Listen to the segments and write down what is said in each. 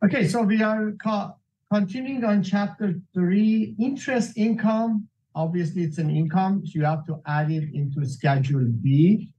Okay, so we are continuing on chapter 3, interest income. Obviously, it's an income, so you have to add it into Schedule B.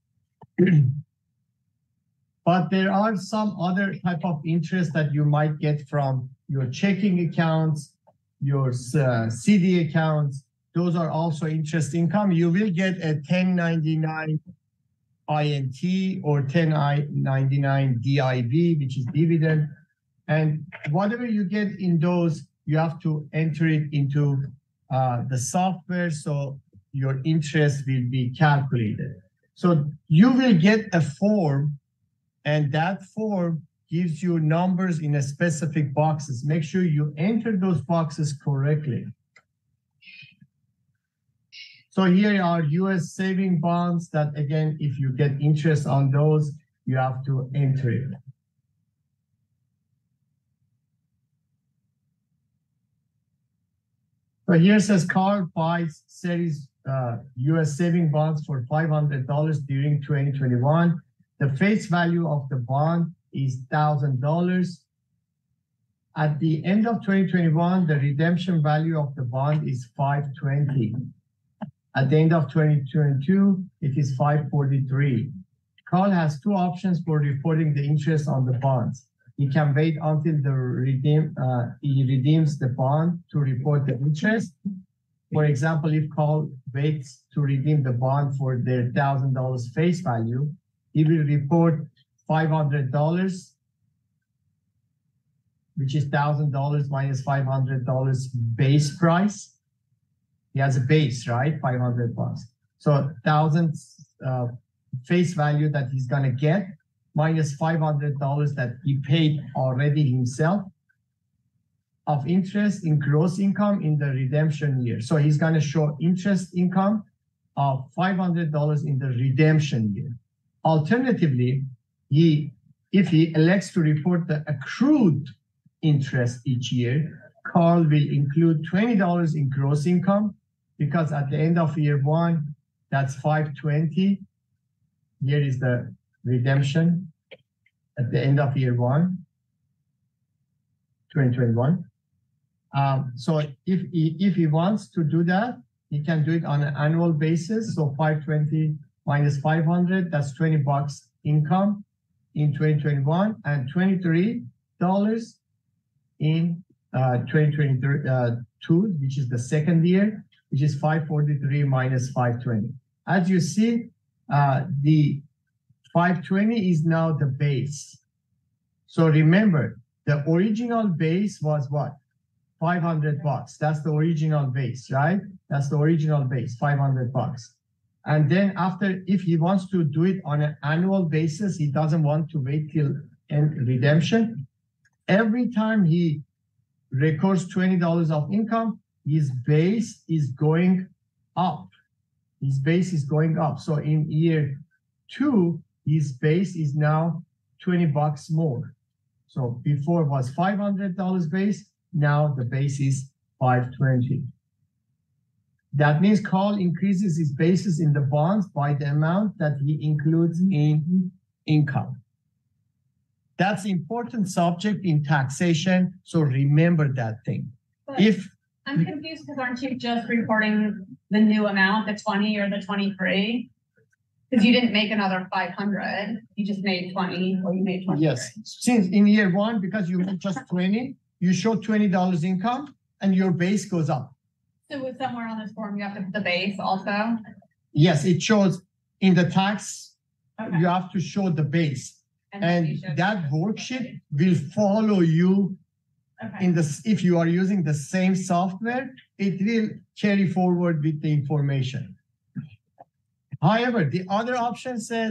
But there are some other type of interest that you might get from your checking accounts, your CD accounts. Those are also interest income. You will get a 1099 INT or 1099 DIV, which is dividend. And whatever you get in those, you have to enter it into the software, so your interest will be calculated. So you will get a form, and that form gives you numbers in a specific boxes. Make sure you enter those boxes correctly. So here are US saving bonds that, again, if you get interest on those, you have to enter it. So here says Carl buys series US saving bonds for $500 during 2021. The face value of the bond is $1,000. At the end of 2021, the redemption value of the bond is $520. At the end of 2022, it is $543. Carl has two options for reporting the interest on the bonds. He can wait until he redeems the bond to report the interest. For example, if Carl waits to redeem the bond for their $1,000 face value, he will report $500, which is $1,000 minus $500 base price. He has a base, right? 500 bucks. So 1,000 face value that he's gonna get minus $500 that he paid already himself of interest in gross income in the redemption year. So he's gonna show interest income of $500 in the redemption year. Alternatively, if he elects to report the accrued interest each year, Carl will include $20 in gross income, because at the end of year 1, that's $520. Here is the redemption at the end of year 1, 2021. So if he wants to do that, he can do it on an annual basis. So 520 minus 500, that's $20 income in 2021, and $23 in 2022, which is the second year, which is 543 minus 520. As you see, the 520 is now the base. So remember, the original base was what? $500. That's the original base, right? That's the original base, $500. And then after, if he wants to do it on an annual basis, he doesn't want to wait till end redemption. Every time he records $20 of income, his base is going up. His base is going up. So in year 2, his base is now $20 more. So before it was $500 base, now the base is $520. That means Carl increases his basis in the bonds by the amount that he includes in income. That's important subject in taxation, so remember that thing. But I'm confused because aren't you just reporting the new amount, the 20 or the 23? Because you didn't make another 500, you just made 20, or you made 20. Yes, since in year 1, because you made just 20, you show $20 income and your base goes up. So with somewhere on this form, you have to put the base also? Yes, it shows in the tax, Okay. you have to show the base. And that worksheet will follow you in this. If you are using the same software, it will carry forward with the information. However, the other option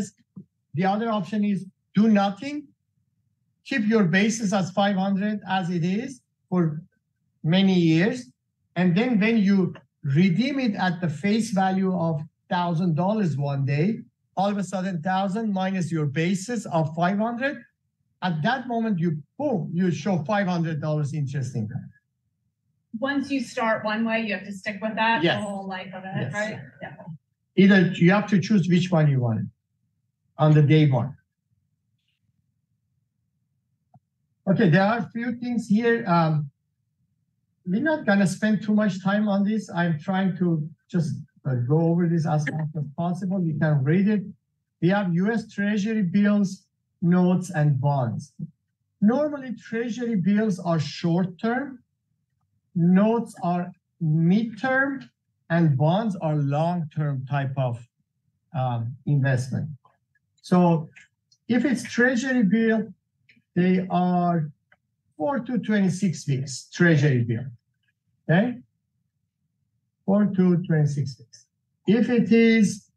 is do nothing, keep your basis as 500 as it is for many years. And then when you redeem it at the face value of $1,000 one day, all of a sudden 1,000 minus your basis of 500, at that moment you show $500 interest income. Once you start one way, you have to stick with that Yes. the whole life of it, Yes. right? Yeah. Either you have to choose which one you want on the day 1. Okay, there are a few things here. We're not going to spend too much time on this. I'm trying to just go over this as much as possible. You can read it. We have US Treasury bills, notes, and bonds. Normally, Treasury bills are short-term, notes are mid-term, and bonds are long-term type of investment. So if it's Treasury bill, they are 4 to 26 weeks, Treasury bill, okay? 4 to 26 weeks. If it is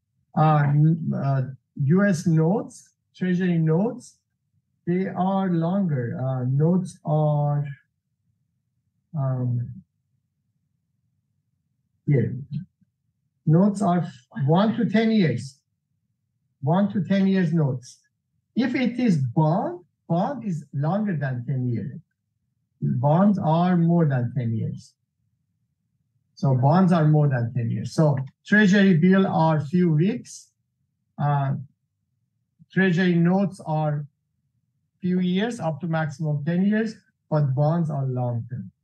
US notes, Treasury notes, they are longer. Notes are here. Notes are 1 to 10 years. 1 to 10 years notes. If it is bond is longer than 10 years. Bonds are more than 10 years. So bonds are more than 10 years. So Treasury bill are few weeks. Treasury notes are few years, up to maximum 10 years, but bonds are long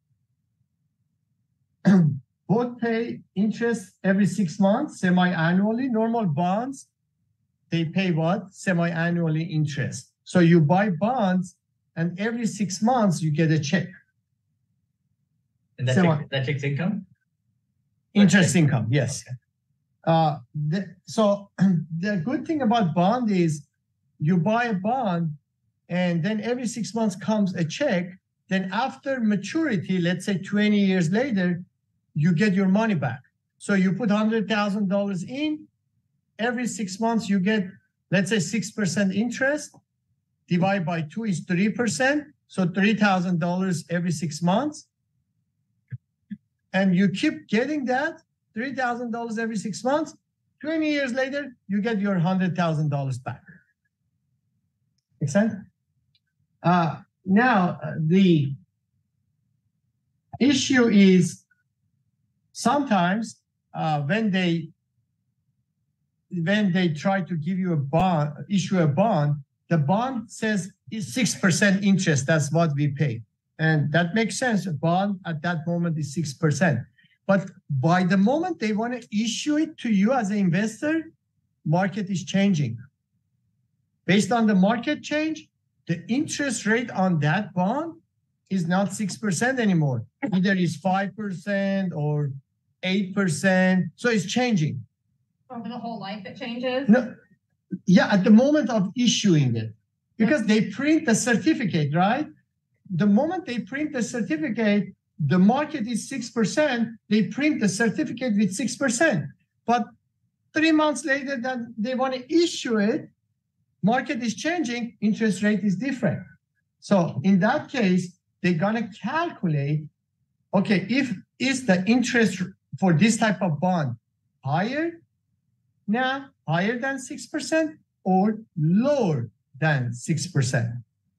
term. Both pay interest every 6 months, semi-annually. Normal bonds, they pay what? Semi-annually interest. So you buy bonds, and every 6 months you get a check. And that check's income? Interest income, yes. Okay. So the good thing about bond is you buy a bond, and then every 6 months comes a check. Then after maturity, let's say 20 years later, you get your money back. So you put $100,000 in, every 6 months you get, let's say 6% interest, divide by 2 is 3%. So $3,000 every 6 months. And you keep getting that $3,000 every 6 months. 20 years later, you get your $100,000 back. Make sense? Now, the issue is sometimes when they try to give you a bond, issue a bond, the bond says it's 6% interest. That's what we pay. And that makes sense. A bond at that moment is 6%. But by the moment they want to issue it to you as an investor, market is changing. Based on the market change, the interest rate on that bond is not 6% anymore. Either it's 5% or 8%. So it's changing. Over the whole life it changes? No, yeah, at the moment of issuing it. Because they print the certificate, right? The moment they print the certificate, the market is 6%, they print the certificate with 6%. But 3 months later, that they want to issue it, market is changing, interest rate is different. So in that case, they're going to calculate, okay, is the interest for this type of bond higher now, higher than 6% or lower than 6%?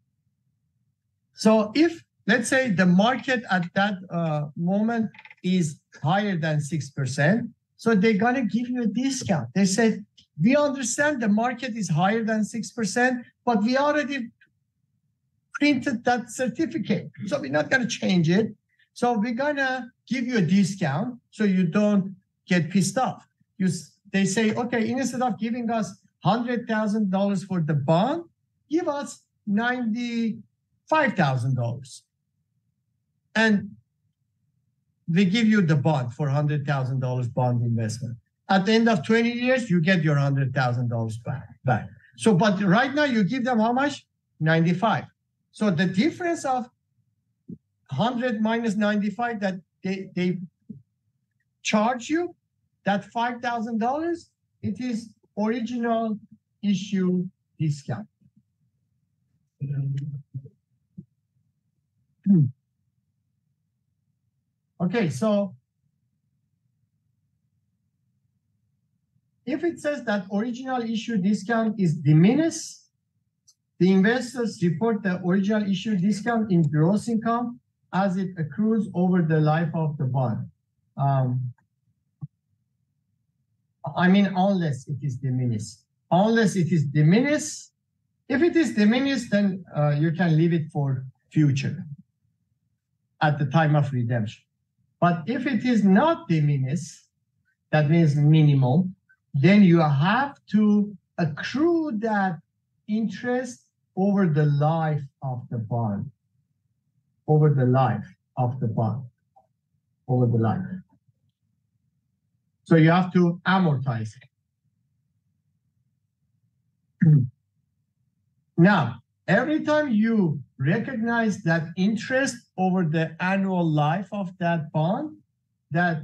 So if, let's say, the market at that moment is higher than 6%, so they're going to give you a discount. They said, we understand the market is higher than 6%, but we already printed that certificate, so we're not going to change it. So we're going to give you a discount so you don't get pissed off. They say, okay, instead of giving us $100,000 for the bond, give us $95,000. And we give you the bond for $100,000 bond investment. At the end of 20 years, you get your $100,000 back. So, but right now you give them how much? 95. So the difference of 100 minus 95 that they charge you, that $5,000, it is original issue discount. Okay, so if it says that original issue discount is diminished, the investors report the original issue discount in gross income as it accrues over the life of the bond. I mean, unless it is diminished. Unless it is diminished. If it is diminished, then you can leave it for future at the time of redemption. But if it is not de minimis, that means minimum, then you have to accrue that interest over the life of the bond. Over the life of the bond. Over the life. So you have to amortize it. Now, every time you recognize that interest over the annual life of that bond, that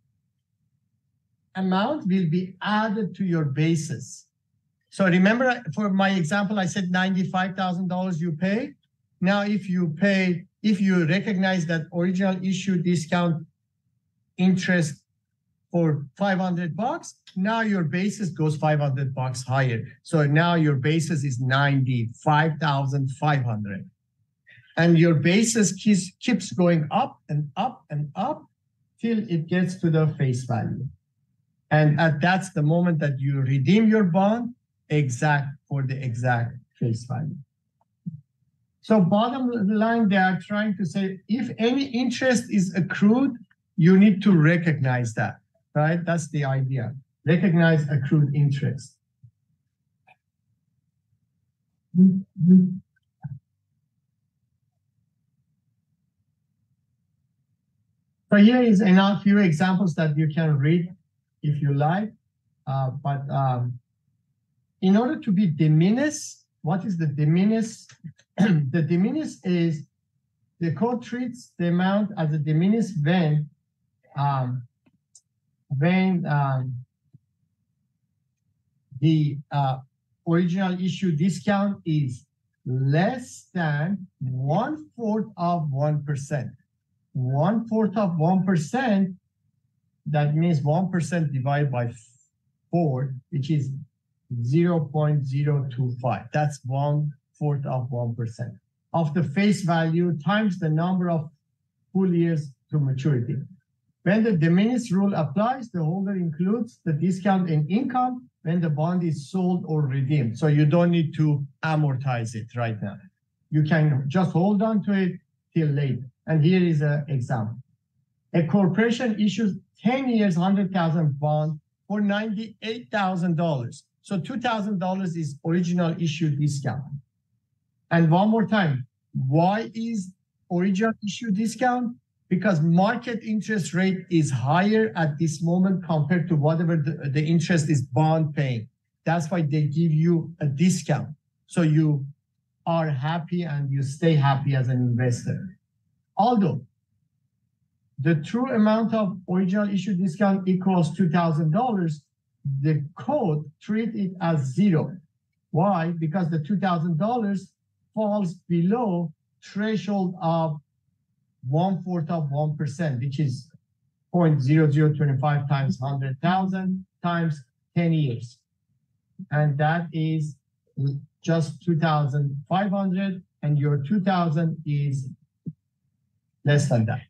amount will be added to your basis. So remember, for my example, I said $95,000 you pay. Now, if you recognize that original issue discount interest for $500, now your basis goes $500 higher. So now your basis is $95,500. And your basis keeps going up and up and up till it gets to the face value. And that's the moment that you redeem your bond for the exact face value. So bottom line, they are trying to say, if any interest is accrued, you need to recognize that, right? That's the idea. Recognize accrued interest. So here is a few examples that you can read if you like. But in order to be de minimis, what is the de minimis? The de minimis is the code treats the amount as a de minimis when the original issue discount is less than 1/4 of 1%. 1/4 of 1%, that means 1% divided by 4, which is 0.025. That's 1/4 of 1% of the face value times the number of full years to maturity. When the de minimis rule applies, the holder includes the discount in income when the bond is sold or redeemed. So you don't need to amortize it right now. You can just hold on to it till later. And here is an example. A corporation issues 10 years, 100,000 bond for $98,000. So $2,000 is original issue discount. And one more time, why is original issue discount? Because market interest rate is higher at this moment compared to whatever the interest is bond paying. That's why they give you a discount. So you are happy and you stay happy as an investor. Although the true amount of original issue discount equals $2,000, the code treats it as zero. Why? Because the $2,000 falls below threshold of 1/4 of 1%, which is 0.0025 times 100,000 times 10 years. And that is just 2,500, and your 2,000 is less than that.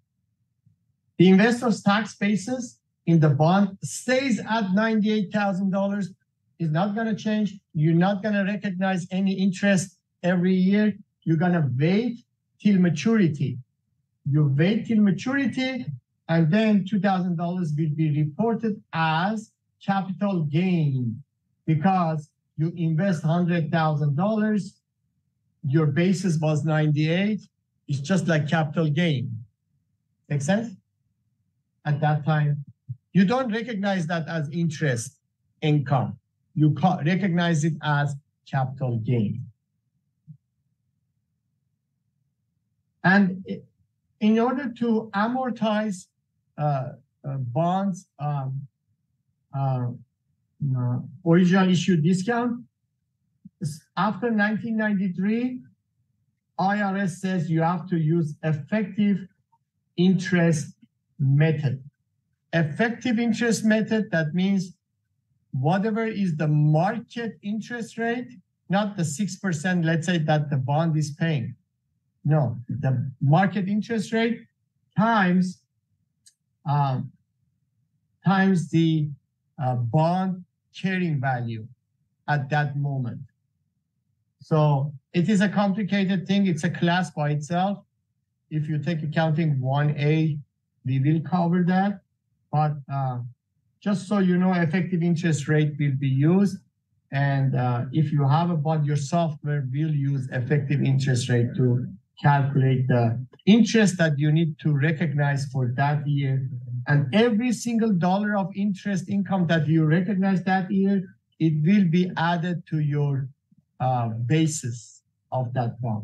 The investor's tax basis in the bond stays at $98,000. It's not going to change. You're not going to recognize any interest every year. You're going to wait till maturity. You wait till maturity, and then $2,000 will be reported as capital gain because you invest $100,000. Your basis was 98. It's just like capital gain. Make sense? At that time, you don't recognize that as interest income. You recognize it as capital gain. And in order to amortize bonds, original issue discount, after 1993, IRS says you have to use effective interest method. Effective interest method, that means whatever is the market interest rate, not the 6%, let's say, that the bond is paying. No, the market interest rate times the bond carrying value at that moment. So it is a complicated thing. It's a class by itself. If you take accounting 1A, we will cover that. But just so you know, effective interest rate will be used. And if you have a bond, your software will use effective interest rate to calculate the interest that you need to recognize for that year. And every single dollar of interest income that you recognize that year, it will be added to your basis of that bond.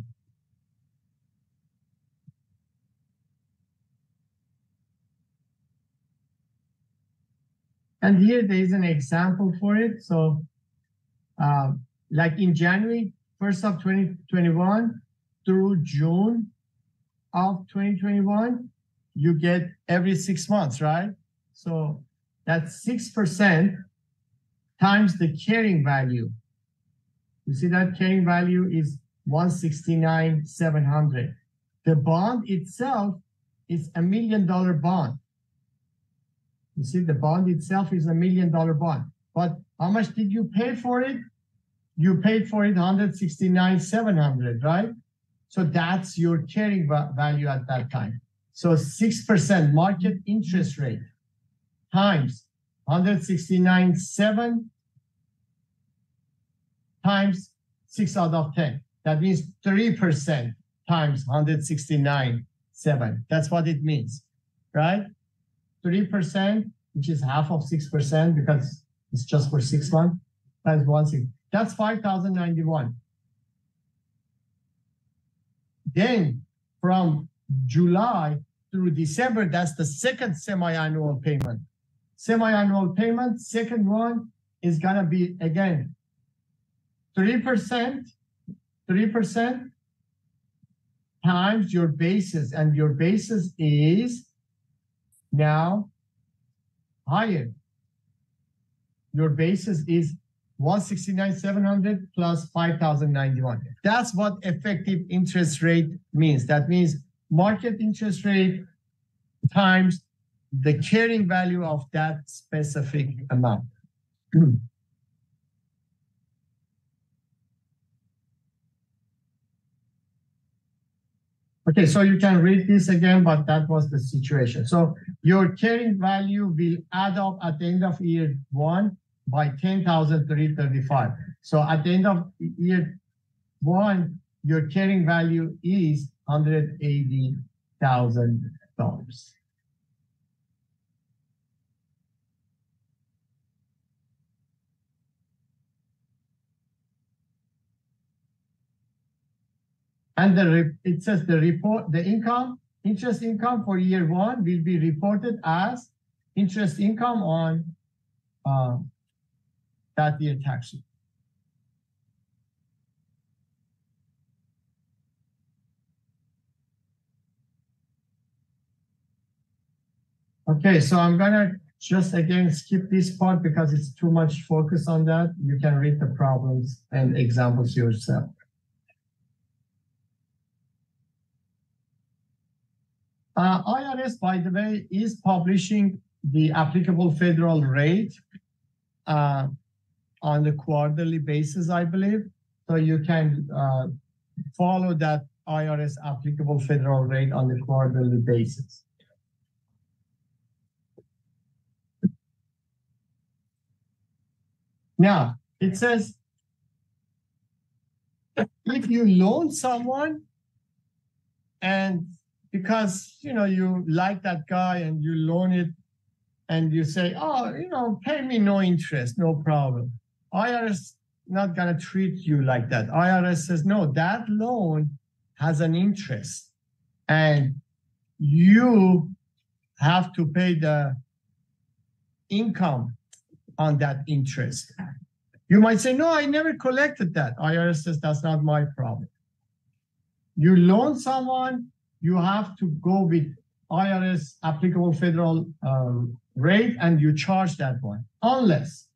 And here there is an example for it. So like in January 1st of 2021 through June of 2021, you get every 6 months, right? So that's 6% times the carrying value. You see that carrying value is 169,700. The bond itself is $1 million bond. You see, the bond itself is $1 million bond. But how much did you pay for it? You paid for it 169,700, right? So that's your carrying value at that time. So 6% market interest rate times 169,700 times 6 out of 10. That means 3% times 169,700. That's what it means, right? 3%, which is half of 6% because it's just for 6 months, times 1/6. That's 5,091. Then from July through December, that's the second semi-annual payment. Semi-annual payment, second one is gonna be again 3% times your basis, and your basis is now higher. Your basis is 169,700 plus 5,091. That's what effective interest rate means. That means market interest rate times the carrying value of that specific amount. Okay, so you can read this again, but that was the situation. So your carrying value will add up at the end of year 1 by 10,335. So at the end of year 1, your carrying value is $180,000. And it says the interest income for year 1 will be reported as interest income on that year tax sheet. Okay, so I'm gonna just again skip this part because it's too much focus on that. You can read the problems and examples yourself. IRS, by the way, is publishing the applicable federal rate on the quarterly basis, I believe. So you can follow that IRS applicable federal rate on the quarterly basis. Now, it says, if you loan someone and because, you like that guy and you loan it and you say, oh, pay me no interest, no problem. IRS not gonna treat you like that. IRS says, no, that loan has an interest and you have to pay the income on that interest. You might say, no, I never collected that. IRS says, that's not my problem. You loan someone, you have to go with IRS applicable federal rate and you charge that one. Unless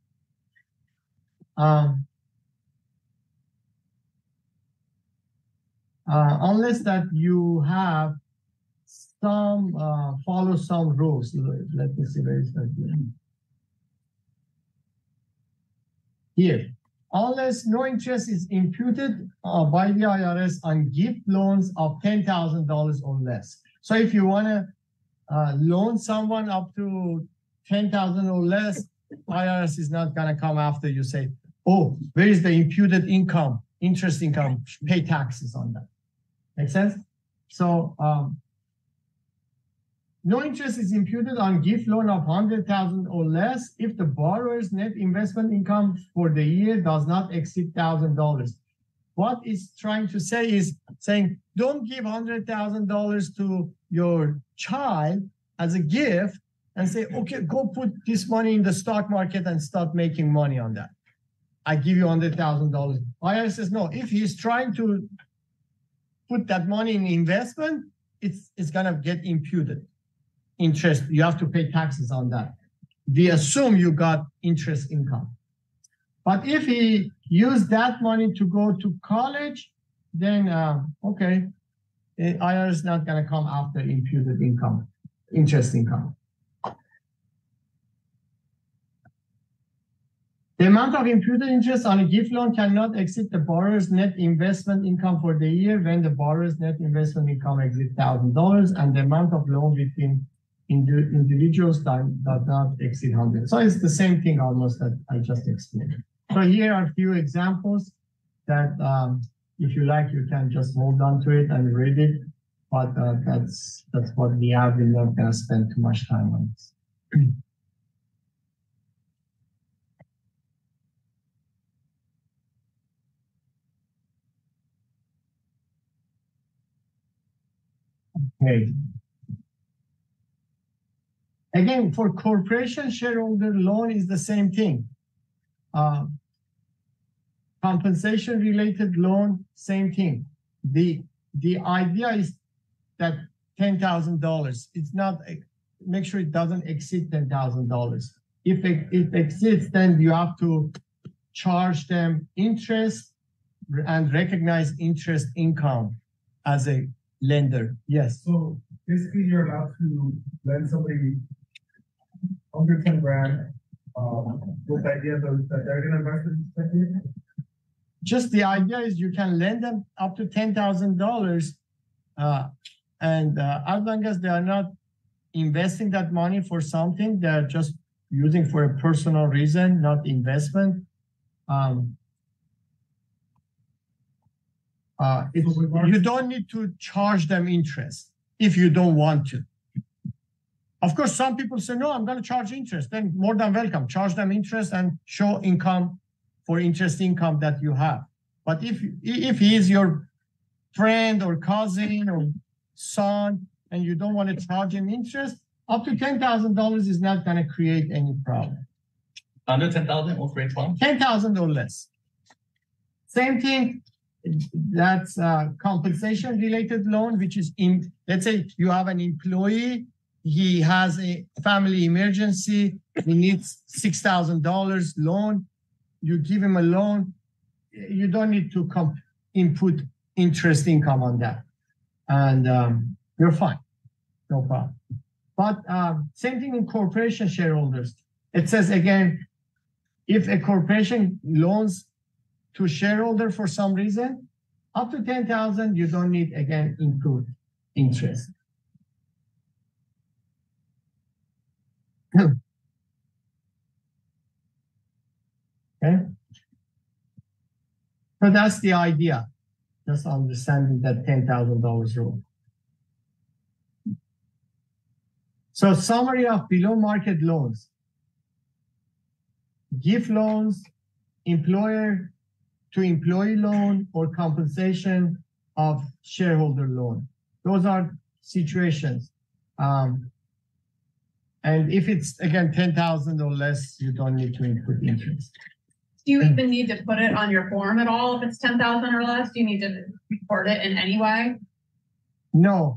that you have some, follow some rules. Let me see where is that here. unless no interest is imputed by the IRS on gift loans of $10,000 or less. So if you want to loan someone up to $10,000 or less, IRS is not going to come after you say, oh, where is the imputed income, interest income, pay taxes on that. Make sense? So no interest is imputed on gift loan of $100,000 or less if the borrower's net investment income for the year does not exceed $1,000. What it's trying to say is saying, don't give $100,000 to your child as a gift and say, okay, go put this money in the stock market and start making money on that. I give you $100,000. IRS says, no, if he's trying to put that money in investment, it's going to get imputed. Interest, you have to pay taxes on that. We assume you got interest income. But if he used that money to go to college, then okay, the IRS is not going to come after imputed income, interest income. The amount of imputed interest on a gift loan cannot exceed the borrower's net investment income for the year when the borrower's net investment income exceeds $1,000, and the amount of loan between individuals does not exceed 100. So it's the same thing almost that I just explained. So here are a few examples that if you like, you can just hold on to it and read it. But that's what we have. We're not going to spend too much time on this. Okay. Again, for corporation shareholder loan is the same thing. Compensation related loan, same thing. The idea is that $10,000. It's not, make sure it doesn't exceed $10,000. If it exceeds, then you have to charge them interest and recognize interest income as a lender. Yes. So basically, you're allowed to lend somebody under 10 grand with the idea that they're going to invest in it. Just the idea is you can lend them up to $10,000, and as long as they are not investing that money for something, they're just using for a personal reason, not investment. You don't need to charge them interest if you don't want to. Of course, some people say, no, I'm going to charge interest. Then more than welcome, charge them interest and show income for interest income that you have. But if he is your friend or cousin or son and you don't want to charge him interest, up to $10,000 is not going to create any problem. Under 10,000 or create problem? 10,000 or less. Same thing. That's compensation related loan, which is in, let's say you have an employee, he has a family emergency, he needs $6,000 loan, you give him a loan, you don't need to input interest income on that. And you're fine, no problem. But same thing in corporation shareholders. It says again, if a corporation loans to shareholder for some reason, up to 10,000, you don't need, again, input interest. Okay. So that's the idea, just understanding that $10,000 rule. So summary of below market loans. Gift loans, employer to employee loan, or compensation of shareholder loan. Those are situations. And if it's, again, 10,000 or less, you don't need to input interest. Do you even need to put it on your form at all if it's 10,000 or less? Do you need to report it in any way? No.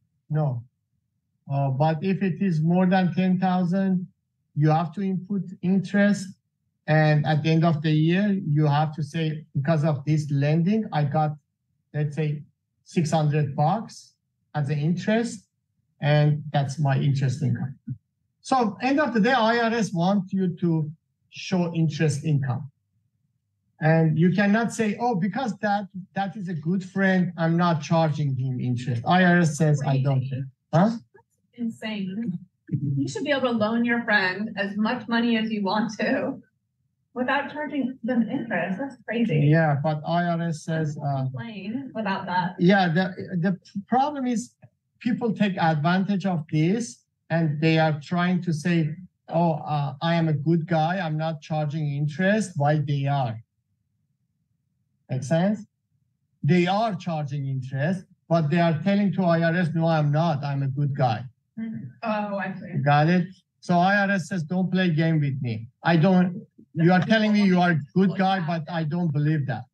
But if it is more than 10,000, you have to input interest. And at the end of the year, you have to say, because of this lending, I got, let's say, $600 as an interest, and that's my interest income. So end of the day, IRS wants you to show interest income. And you cannot say, oh, because that is a good friend, I'm not charging him interest. IRS says I don't care. Huh? Insane. You should be able to loan your friend as much money as you want to without charging them interest. That's crazy. Yeah, but IRS says Complain about that. yeah, the problem is people take advantage of this and they are trying to say, oh, I am a good guy, I'm not charging interest, while they are. Make sense? They are charging interest, but they are telling to IRS, no, I'm not, I'm a good guy. Oh, I see. Got it? So IRS says, don't play game with me. You are telling me you are a good guy, but I don't believe that.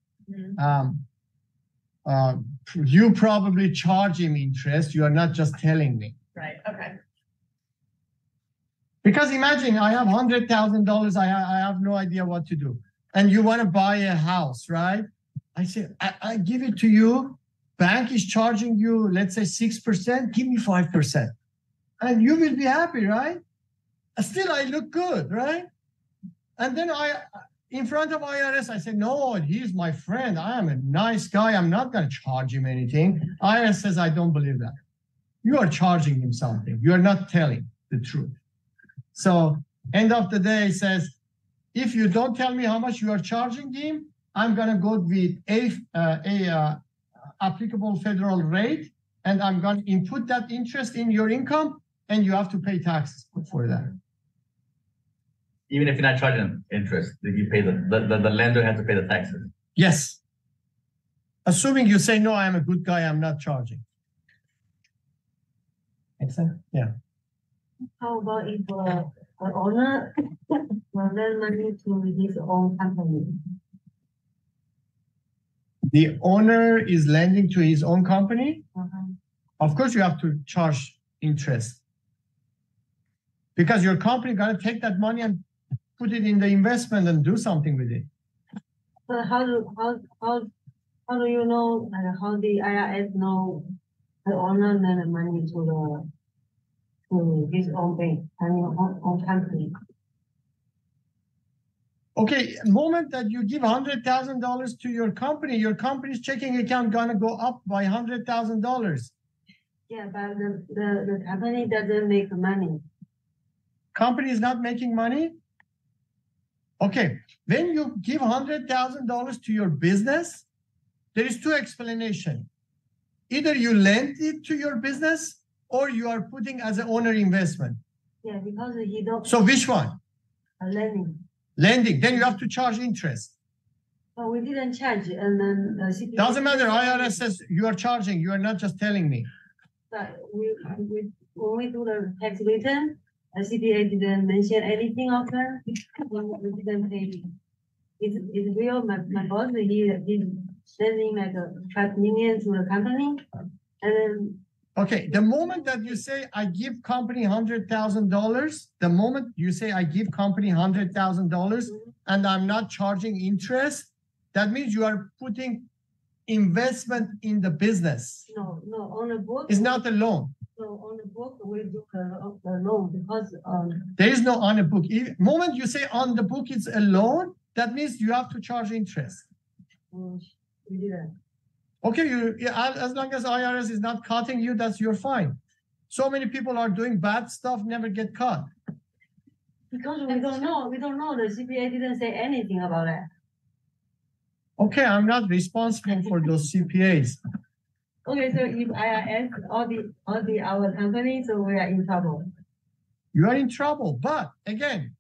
You probably charge him interest. You are not just telling me. Right. Okay. Because imagine I have $100,000. I have no idea what to do. And you want to buy a house, right? I say, I give it to you. Bank is charging you, let's say 6%. Give me 5%. And you will be happy, right? Still, I look good, right? And then in front of IRS, I say, no, he's my friend. I am a nice guy. I'm not going to charge him anything. IRS says, I don't believe that. You are charging him something. You are not telling the truth. So end of the day says, if you don't tell me how much you are charging him, I'm going to go with a applicable federal rate, and I'm going to input that interest in your income, and you have to pay taxes for that. Even if you're not charging interest, you pay the lender has to pay the taxes. Yes. Assuming you say, no, I'm a good guy, I'm not charging. Make sense? Yeah. How about if the owner lend money to his own company? The owner is lending to his own company. Uh-huh. Of course, you have to charge interest because your company got to take that money and put it in the investment and do something with it. But how do you know, and how the IRS know the owner lend money to his own bank, own company? Okay, moment that you give $100,000 to your company's checking account gonna go up by $100,000. Yeah, but the company doesn't make money. Company is not making money? Okay, when you give $100,000 to your business, there is two explanations. Either you lend it to your business or you are putting as an owner investment. Yeah, because he don't. So which one? Lending. Lending, then you have to charge interest. But we didn't charge, and then CPA. Doesn't matter, IRS says you are charging, you are not just telling me. But when we do the tax return, CPA didn't mention anything of her. We didn't pay. It's real. My boss, he's sending like $5 million to the company, and then. Okay, the moment that you say I give company $100,000, the moment you say I give company $100,000 and I'm not charging interest, that means you are putting investment in the business. No, on the book. It's not a loan. So on the book we do the loan because there is no on the book. Moment you say on the book it's a loan, that means you have to charge interest. We didn't. Okay, as long as IRS is not cutting you, you're fine. So many people are doing bad stuff, never get caught. Because we don't know. The CPA didn't say anything about that. Okay, I'm not responsible for those CPAs. Okay, so if IRS all the our company, so we are in trouble. You are in trouble. But again,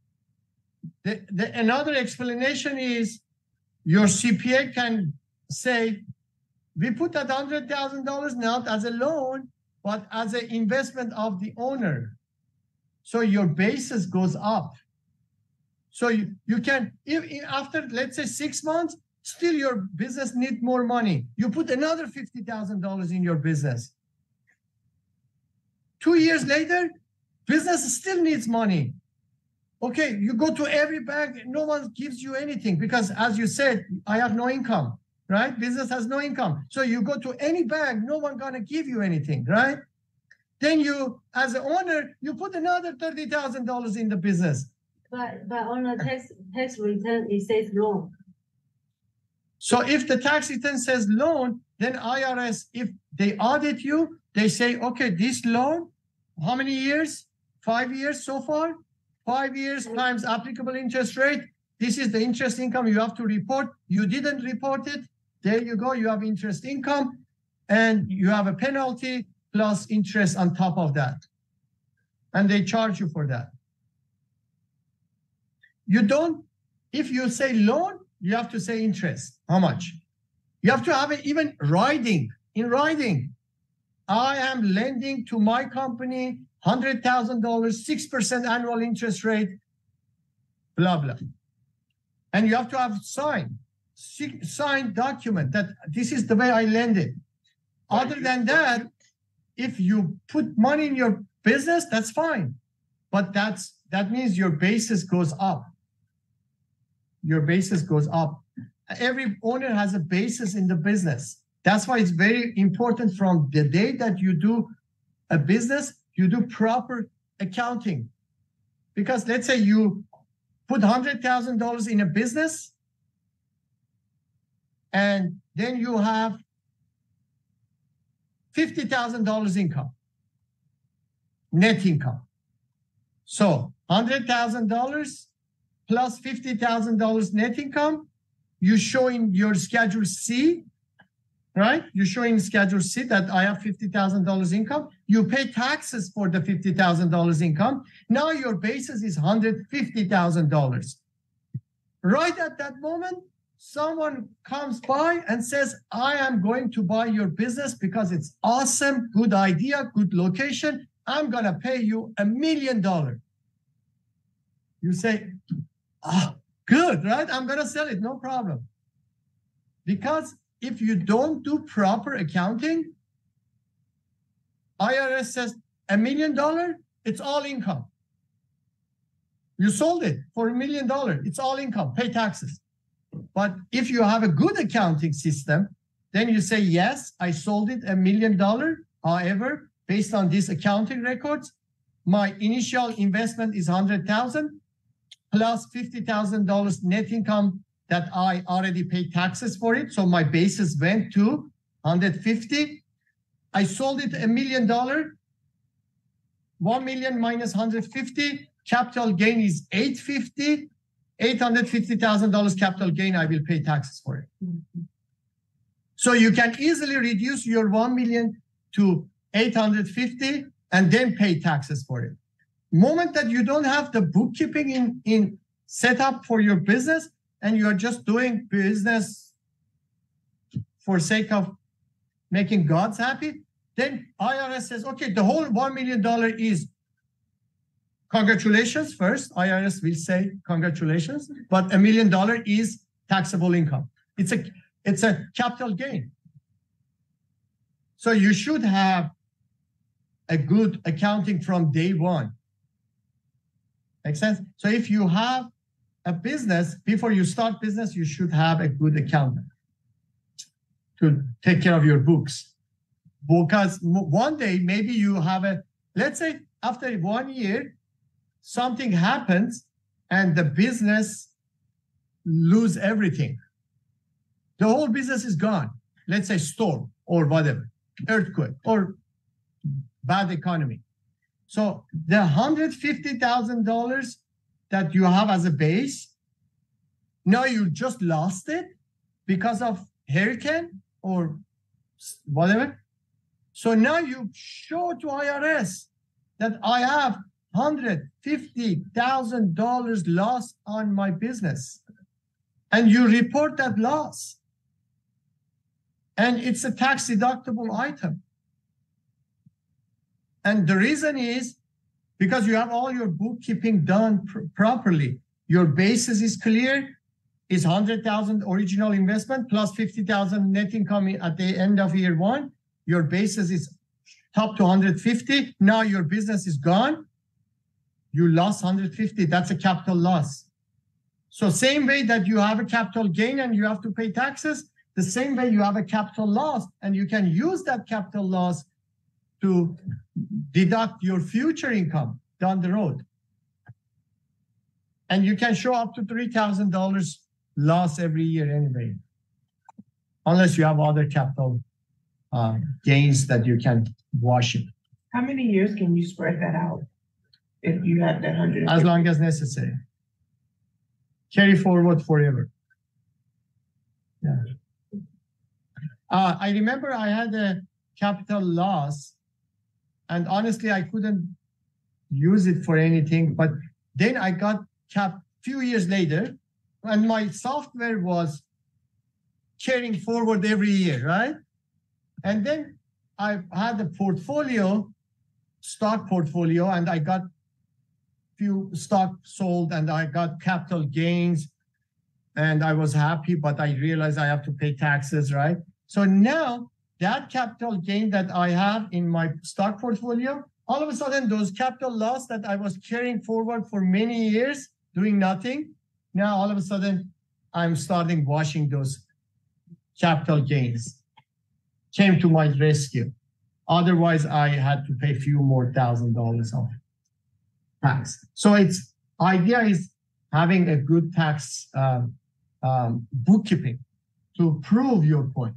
another explanation is your CPA can say, we put that $100,000 not as a loan, but as an investment of the owner. So your basis goes up. So you can, if after, let's say 6 months, still your business needs more money. You put another $50,000 in your business. 2 years later, business still needs money. Okay, you go to every bank, no one gives you anything because as you said, I have no income. Right? Business has no income. So you go to any bank, no one gonna give you anything, right? Then you, as an owner, you put another $30,000 in the business. But on the tax return, it says loan. So if the tax return says loan, then IRS, if they audit you, they say, okay, this loan, how many years? 5 years so far? 5 years times applicable interest rate. This is the interest income you have to report. You didn't report it. There you go. You have interest income and you have a penalty plus interest on top of that. And they charge you for that. You don't, if you say loan, you have to say interest. How much? You have to have it even writing, in writing. I am lending to my company $100,000, 6% annual interest rate, blah, blah. And you have to have signed document that this is the way I lend it. Other than that, if you put money in your business, that's fine. But that means your basis goes up. Your basis goes up. Every owner has a basis in the business. That's why it's very important from the day that you do a business, you do proper accounting. Because let's say you put $100,000 in a business and then you have $50,000 income, net income. So $100,000 plus $50,000 net income, you show in your Schedule C, right? You show in Schedule C that I have $50,000 income. You pay taxes for the $50,000 income. Now your basis is $150,000. Right at that moment, someone comes by and says, I am going to buy your business because it's awesome, good idea, good location. I'm going to pay you $1 million. You say, good, right? I'm going to sell it, no problem. Because if you don't do proper accounting, IRS says $1 million, it's all income. You sold it for $1 million, it's all income, pay taxes. But if you have a good accounting system, then you say, yes, I sold it $1 million. However, based on these accounting records, my initial investment is $100,000 plus $50,000 net income that I already paid taxes for it. So my basis went to 150. I sold it $1 million. 1 million minus 150. Capital gain is 850. $850,000 capital gain, I will pay taxes for it. So you can easily reduce your 1 million to 850 and then pay taxes for it. Moment that you don't have the bookkeeping in set up for your business and you are just doing business for sake of making God's happy, then IRS says, okay, the whole $1 million is congratulations first. IRS will say congratulations, but $1 million is taxable income. It's a capital gain. So you should have a good accounting from day one. Make sense? So if you have a business, before you start business, you should have a good accountant to take care of your books. Because one day, maybe you have let's say after 1 year, something happens and the business lose everything. The whole business is gone. Let's say storm or whatever, earthquake or bad economy. So the $150,000 that you have as a base, now you just lost it because of hurricane or whatever. So now you show to IRS that I have $150,000 loss on my business. And you report that loss. And it's a tax deductible item. And the reason is because you have all your bookkeeping done properly. Your basis is clear. It's 100,000 original investment plus 50,000 net income at the end of year one. Your basis is top to 150. Now your business is gone. You lost 150. That's a capital loss. So same way that you have a capital gain and you have to pay taxes, the same way you have a capital loss and you can use that capital loss to deduct your future income down the road. And you can show up to $3,000 loss every year anyway. unless you have other capital gains that you can wash it, How many years can you spread that out? If you have that 100? as long as necessary. Carry forward forever. Yeah. I remember I had a capital loss, and honestly, I couldn't use it for anything. But then I got few years later, and my software was carrying forward every year, right? And then I had a portfolio, stock portfolio, and I got few stock sold, and I got capital gains, and I was happy, but I realized I have to pay taxes, right? So now that capital gain that I have in my stock portfolio, all of a sudden those capital loss that I was carrying forward for many years doing nothing, now all of a sudden I'm starting washing those capital gains. Came to my rescue. Otherwise I had to pay a few more $1,000 of tax. So it's idea is having a good tax bookkeeping to prove your point.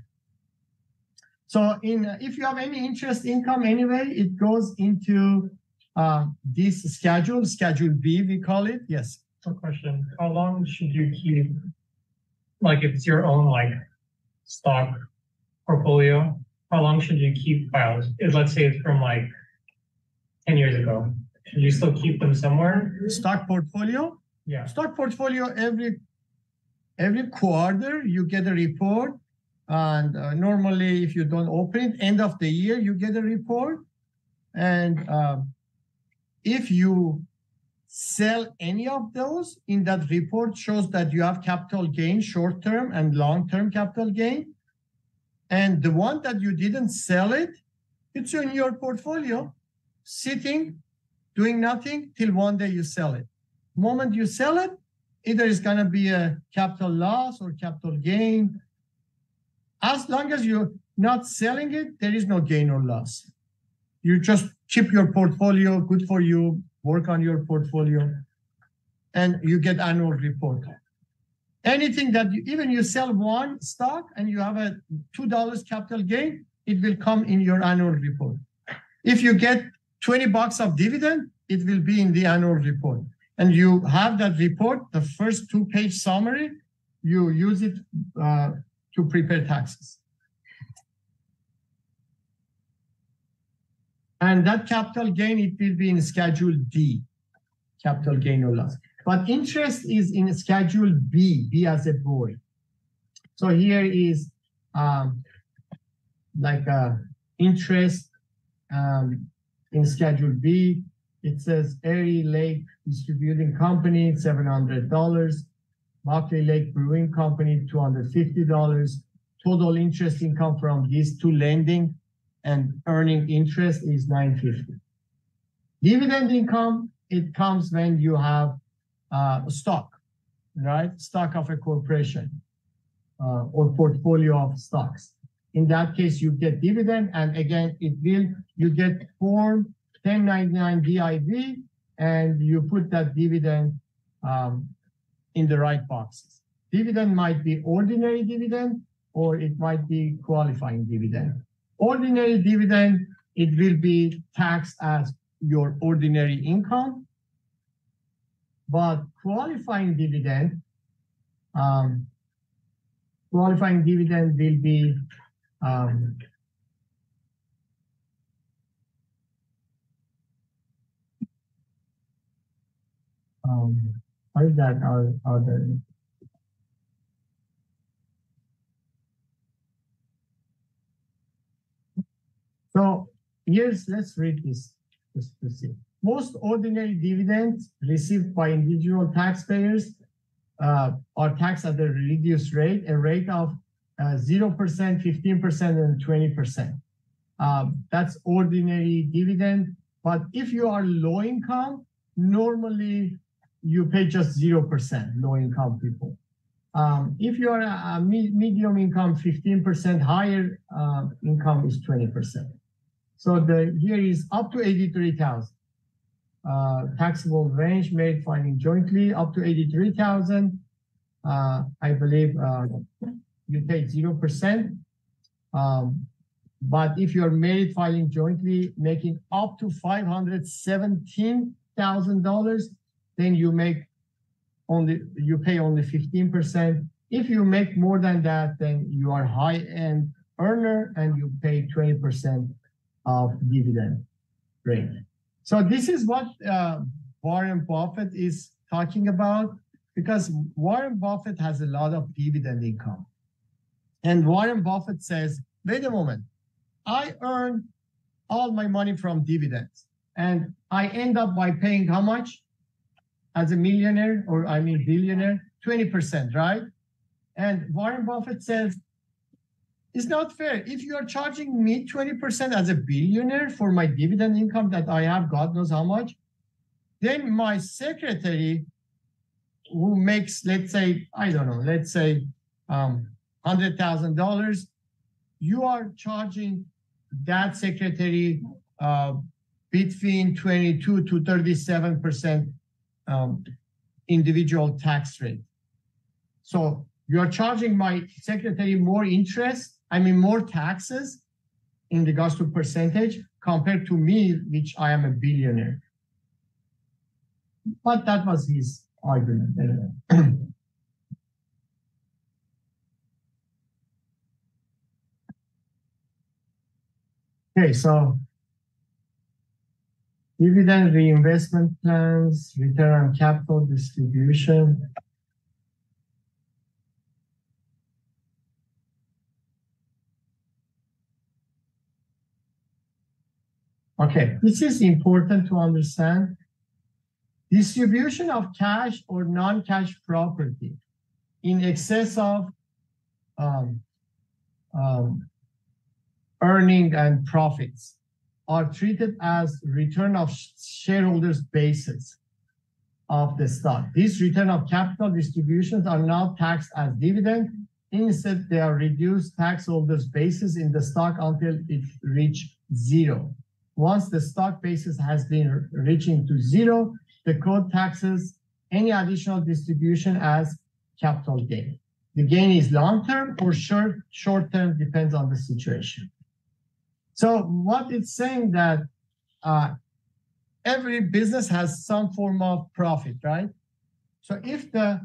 So if you have any interest income anyway, it goes into this schedule B, we call it. Yes. One question. How long should you keep, like if it's your own like stock portfolio, how long should you keep files? If let's say it's from like 10 years ago, should you still keep them somewhere? Stock portfolio? Yeah. Stock portfolio, every quarter you get a report. And normally if you don't open it, end of the year, you get a report. And if you sell any of those, in that report shows that you have capital gain, short-term and long-term capital gain. And the one that you didn't sell it, it's in your portfolio, sitting, doing nothing till one day you sell it. The moment you sell it, either it's gonna be a capital loss or capital gain. As long as you're not selling it, there is no gain or loss. You just keep your portfolio, good for you, work on your portfolio, and you get annual report. Anything that even you sell one stock and you have a $2 capital gain, it will come in your annual report. If you get $20 of dividend, it will be in the annual report. And you have that report, the first 2-page summary, you use it to prepare taxes. And that capital gain, it will be in Schedule D, capital gain or loss. But interest is in Schedule B as a boy. So here is interest in Schedule B. It says Erie Lake Distributing Company, $700. Buckley Lake Brewing Company, $250. Total interest income from these two lending and earning interest is $950. Dividend income, it comes when you have stock, right? Stock of a corporation or portfolio of stocks. In that case, you get dividend, and again, you get Form 1099 DIV, and you put that dividend in the right boxes. Dividend might be ordinary dividend, or it might be qualifying dividend. Ordinary dividend, it will be taxed as your ordinary income, but qualifying dividend will be how is that other? So let's read this just to see. Most ordinary dividends received by individual taxpayers are taxed at a reduced rate, a rate of 0%, 15%, and 20%. That's ordinary dividend. But if you are low income, normally you pay just 0%, low income people. If you are a medium income, 15%, higher income is 20%. So here is up to 83,000. Taxable range made filing jointly up to 83,000. I believe you take 0%. But if you're married filing jointly, making up to $517,000, then you pay only 15%. If you make more than that, then you are high-end earner and you pay 20% of dividend rate. So this is what Warren Buffett is talking about, because Warren Buffett has a lot of dividend income. And Warren Buffett says, wait a moment, I earn all my money from dividends and I end up by paying how much as a millionaire, or I mean billionaire? 20%, right? And Warren Buffett says, it's not fair. If you are charging me 20% as a billionaire for my dividend income that I have, God knows how much, then my secretary who makes, let's say, I don't know, let's say $100,000, you are charging that secretary between 22 to 37% individual tax rate. So you're charging my secretary more more taxes in regards to percentage compared to me, which I am a billionaire. But that was his argument anyway. Okay, so dividend reinvestment plans, return on capital distribution. Okay, this is important to understand. Distribution of cash or non-cash property in excess of earning and profits are treated as return of shareholders' basis of the stock. These return of capital distributions are not taxed as dividend. Instead, they are reduced tax holders' basis in the stock until it reaches zero. Once the stock basis has been reaching to zero, the code taxes any additional distribution as capital gain. The gain is long-term or short-term, depends on the situation. So what it's saying that every business has some form of profit, right? So if that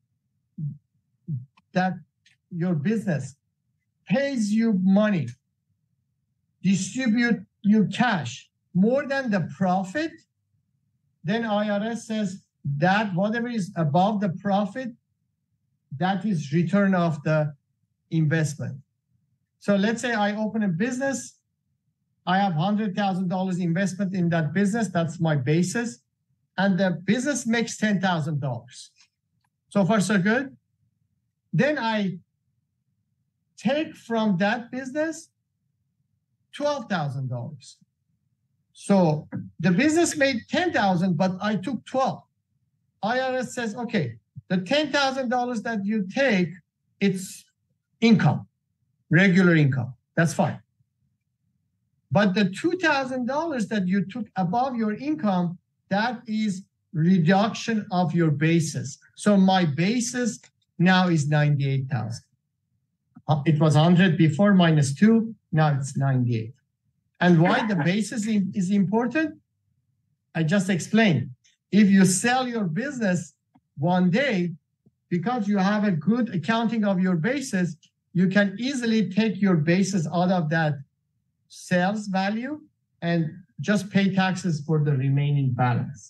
your business pays you money, distribute you cash more than the profit, then IRS says that whatever is above the profit, that is return of the investment. So let's say I open a business, I have $100,000 investment in that business, that's my basis, and the business makes $10,000. So far, so good. Then I take from that business $12,000. So the business made $10,000, but I took 12. IRS says, okay, the $10,000 that you take, it's income, regular income. That's fine. But the $2,000 that you took above your income, that is reduction of your basis. So my basis now is 98,000. It was 100 before, minus 2, now it's 98. And why the basis is important? I just explained. If you sell your business one day, because you have a good accounting of your basis, you can easily take your basis out of that sales value and just pay taxes for the remaining balance.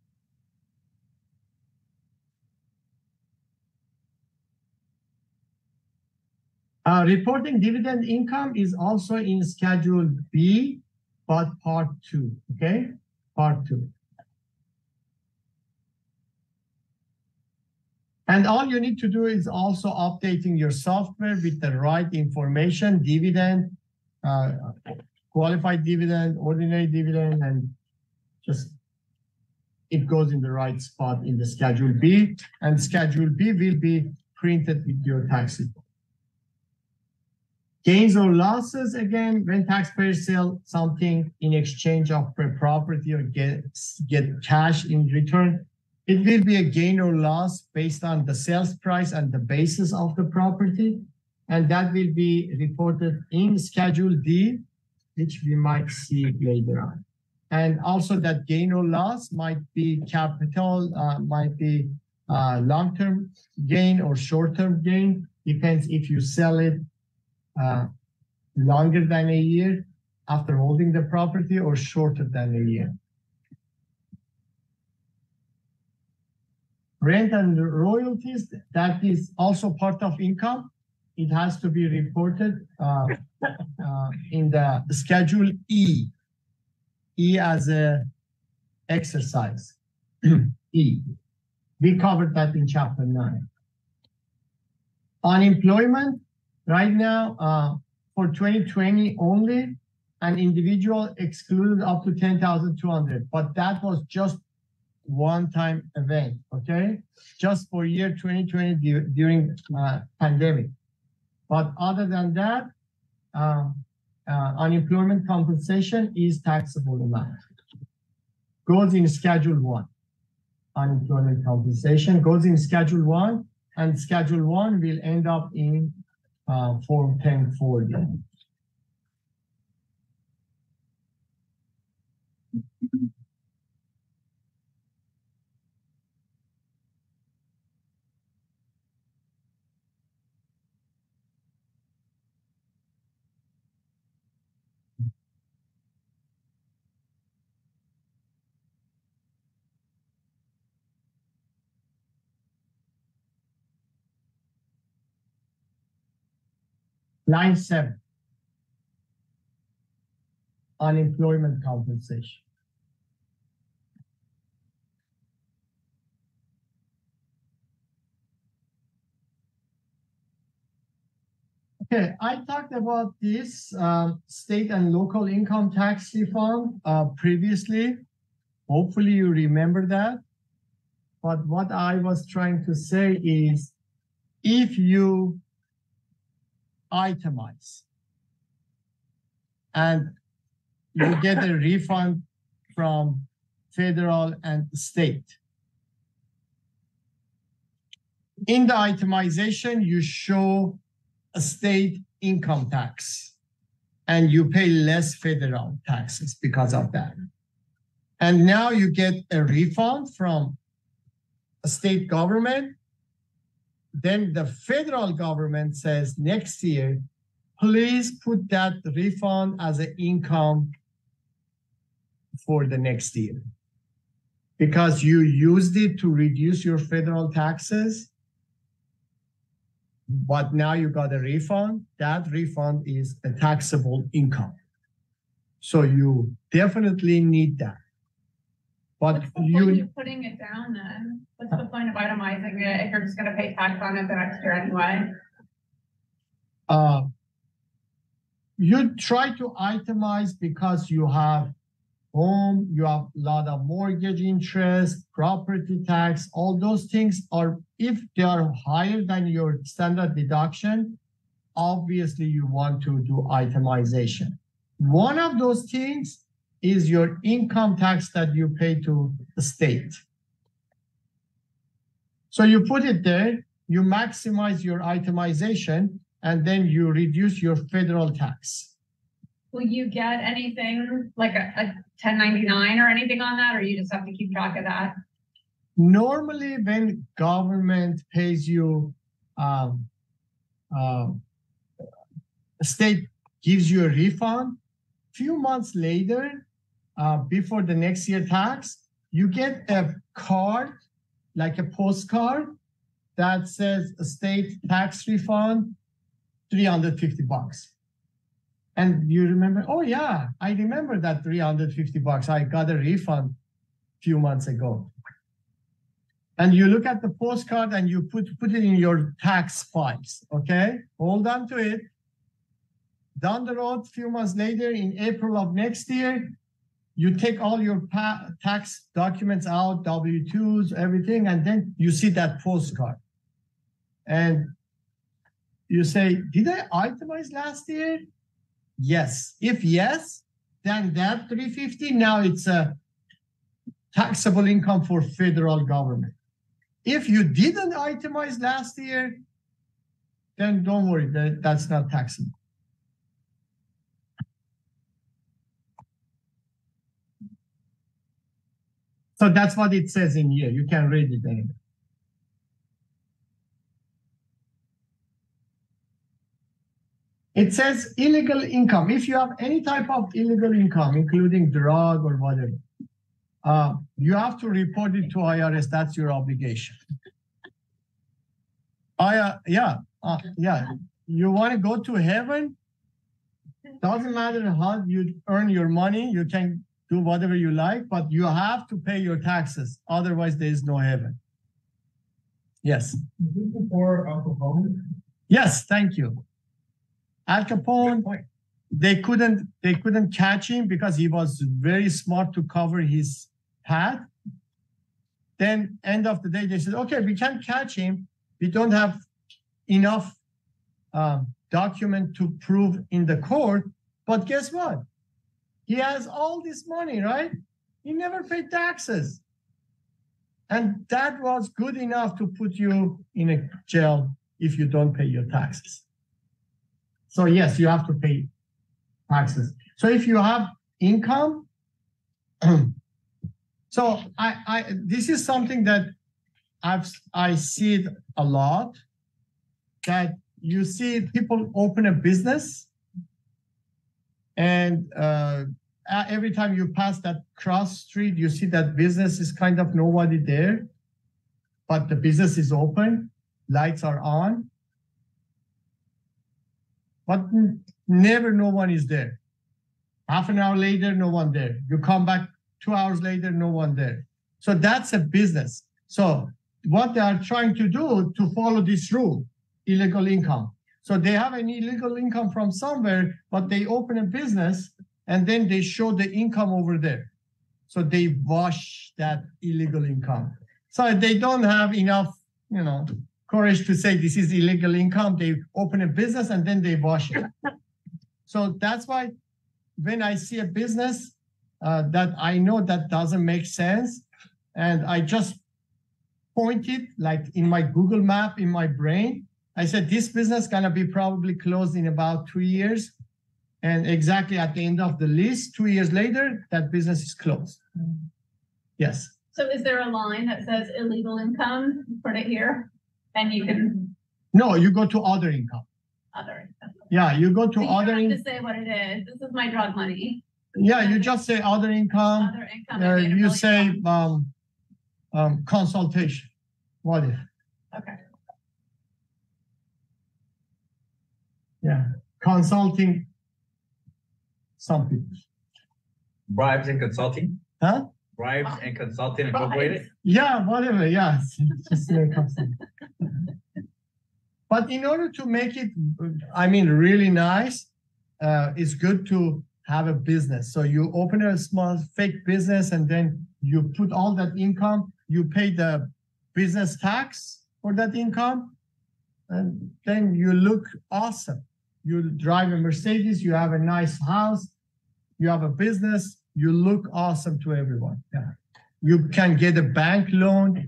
Reporting dividend income is also in Schedule B, but Part 2, okay? Part 2. And all you need to do is also updating your software with the right information, dividend, qualified dividend, ordinary dividend, and just it goes in the right spot in the Schedule B, and Schedule B will be printed with your tax report. Gains or losses, again, when taxpayers sell something in exchange of a property or get cash in return, it will be a gain or loss based on the sales price and the basis of the property. and that will be reported in Schedule D, which we might see later on. And also that gain or loss might be capital, might be long-term gain or short-term gain, depends if you sell it longer than a year after holding the property or shorter than a year. Rent and royalties, that is also part of income. It has to be reported in the Schedule E. E as a exercise. E. We covered that in Chapter 9. Unemployment, right now, for 2020 only, an individual excluded up to 10,200, but that was just one-time event, okay? Just for year 2020 during pandemic. But other than that, unemployment compensation is taxable amount. Goes in Schedule 1. Unemployment compensation goes in Schedule 1, and Schedule 1 will end up in Form 1040. Line 7, unemployment compensation. Okay, I talked about this state and local income tax reform previously. Hopefully you remember that. But what I was trying to say is, if you itemize and you get a refund from federal and state. In the itemization, you show a state income tax and you pay less federal taxes because of that. And now you get a refund from a state government. Then the federal government says next year, please put that refund as an income for the next year. Because you used it to reduce your federal taxes, but now you got a refund. That refund is a taxable income. So you definitely need that. But what's the point of putting it down then? What's the point of itemizing it if you're just going to pay tax on it the next year anyway? You try to itemize because you have home, you have a lot of mortgage interest, property tax, all those things are, if they are higher than your standard deduction, obviously you want to do itemization. One of those things is your income tax that you pay to the state. So you put it there, you maximize your itemization, and then you reduce your federal tax. Will you get anything like a 1099 or anything on that, or you just have to keep track of that? Normally, when government pays you, state gives you a refund, few months later, before the next year tax, you get a card, like a postcard, that says a state tax refund, $350. And you remember, oh yeah, I remember that $350. I got a refund a few months ago. And you look at the postcard and you put it in your tax files, okay? Hold on to it. Down the road, a few months later, in April of next year, you take all your tax documents out, W-2s, everything, and then you see that postcard. And you say, did I itemize last year? Yes. If yes, then that $350, now it's a taxable income for federal government. If you didn't itemize last year, then don't worry, that's not taxable. So that's what it says in here. You can read it anyway. It says illegal income. If you have any type of illegal income, including drug or whatever, you have to report it to IRS. That's your obligation. Yeah. You want to go to heaven? Doesn't matter how you earn your money. You can do whatever you like, but you have to pay your taxes. Otherwise, there is no heaven. Yes. Is this before Al Capone? Yes. Thank you. Al Capone, they couldn't catch him because he was very smart to cover his path. Then end of the day, they said, okay, we can't catch him. We don't have enough document to prove in the court. But guess what? He has all this money, right? He never paid taxes. And that was good enough to put you in a jail if you don't pay your taxes. So yes, you have to pay taxes. So if you have income, so this is something that I see it a lot, that you see people open a business and every time you pass that cross street, you see that business is kind of nobody there, but the business is open, lights are on, but never no one is there. Half an hour later, no one there. You come back 2 hours later, no one there. So that's a business. So what they are trying to do to follow this rule, illegal income. So they have an illegal income from somewhere, but they open a business and then they show the income over there. So they wash that illegal income. So they don't have enough, courage to say this is illegal income. They open a business and then they wash it. So that's why when I see a business that I know that doesn't make sense, and I just point it like in my Google map in my brain, I said, this business gonna be probably closed in about 2 years. And exactly at the end of the list, 2 years later, that business is closed. Yes. So is there a line that says illegal income? Put it here and you can No, you go to other income. other income. Yeah, you go to So you other don't have income. to say what it is. This is my drug money. Yeah, you just say other income. Other income. I made a You million say dollars. consultation. What if? Okay. Yeah, consulting some people. Bribes and consulting? Huh? Bribes and consulting incorporated? Yeah, whatever. Yeah, just say consulting. But in order to make it, really nice, it's good to have a business. So you open a small fake business and then you put all that income, you pay the business tax for that income, and then you look awesome. You drive a Mercedes, you have a nice house, you have a business, you look awesome to everyone. Yeah. You can get a bank loan.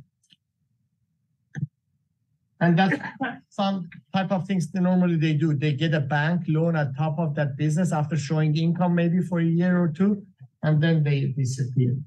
And that's some type of things that normally they do. They get a bank loan on top of that business after showing income maybe for a year or two, and then they disappear.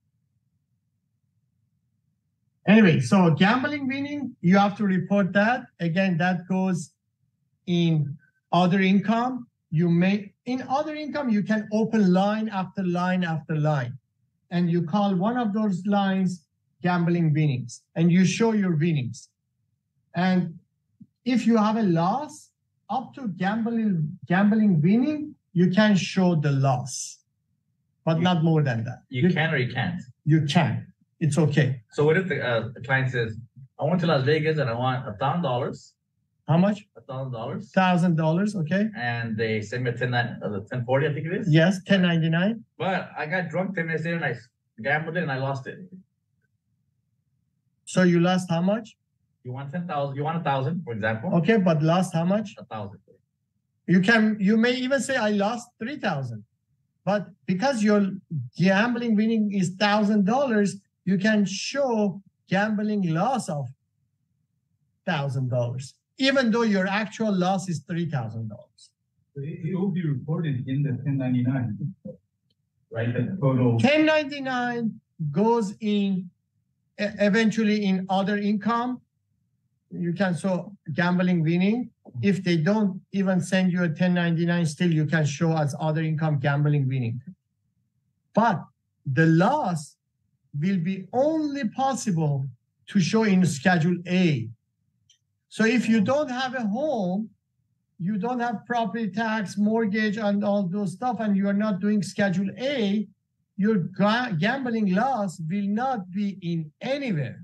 Anyway, so gambling winning, you have to report that. Again, that goes in other income. In other income, you can open line after line after line. And you call one of those lines gambling winnings, and you show your winnings. And if you have a loss, up to gambling winning, you can show the loss, but not more than that. You can or you can't? You can. It's okay. So what if the client says, I went to Las Vegas and I want $1,000, How much? $1,000, $1,000. Okay. and they send me a 1040, I think it is? Yes. 1099. But I got drunk 10 minutes later and I gambled it and I lost it. So you lost how much? You want 10,000, you want 1,000, for example? Okay, but lost how much? 1,000. You may even say I lost 3,000, but because your gambling winning is $1,000, you can show gambling loss of $1,000. even though your actual loss is $3,000. It will be reported in the 1099, right? The total. 1099 goes in eventually in other income. You can show gambling winning. If they don't even send you a 1099, still you can show as other income gambling winning. But the loss will be only possible to show in Schedule A. So if you don't have a home, you don't have property tax, mortgage, and all those stuff, and you are not doing Schedule A, your gambling loss will not be in anywhere.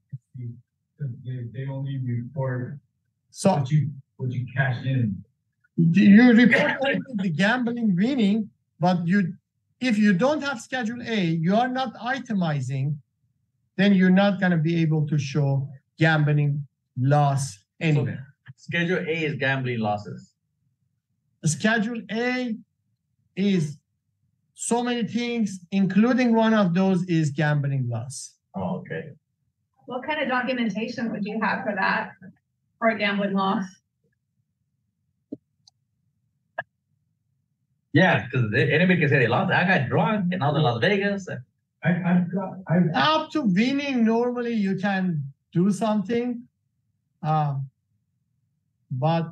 They only report So what you cash in. you report only the gambling winning, but if you don't have Schedule A, you are not itemizing, then you're not going to be able to show gambling loss anywhere. Schedule A is gambling losses. Schedule A is so many things, including one of those is gambling loss. Oh, okay. What kind of documentation would you have for that, for a gambling loss? Yeah, because anybody can say they lost. I got drunk and I was in Las Vegas. Up to winning, normally you can do something. But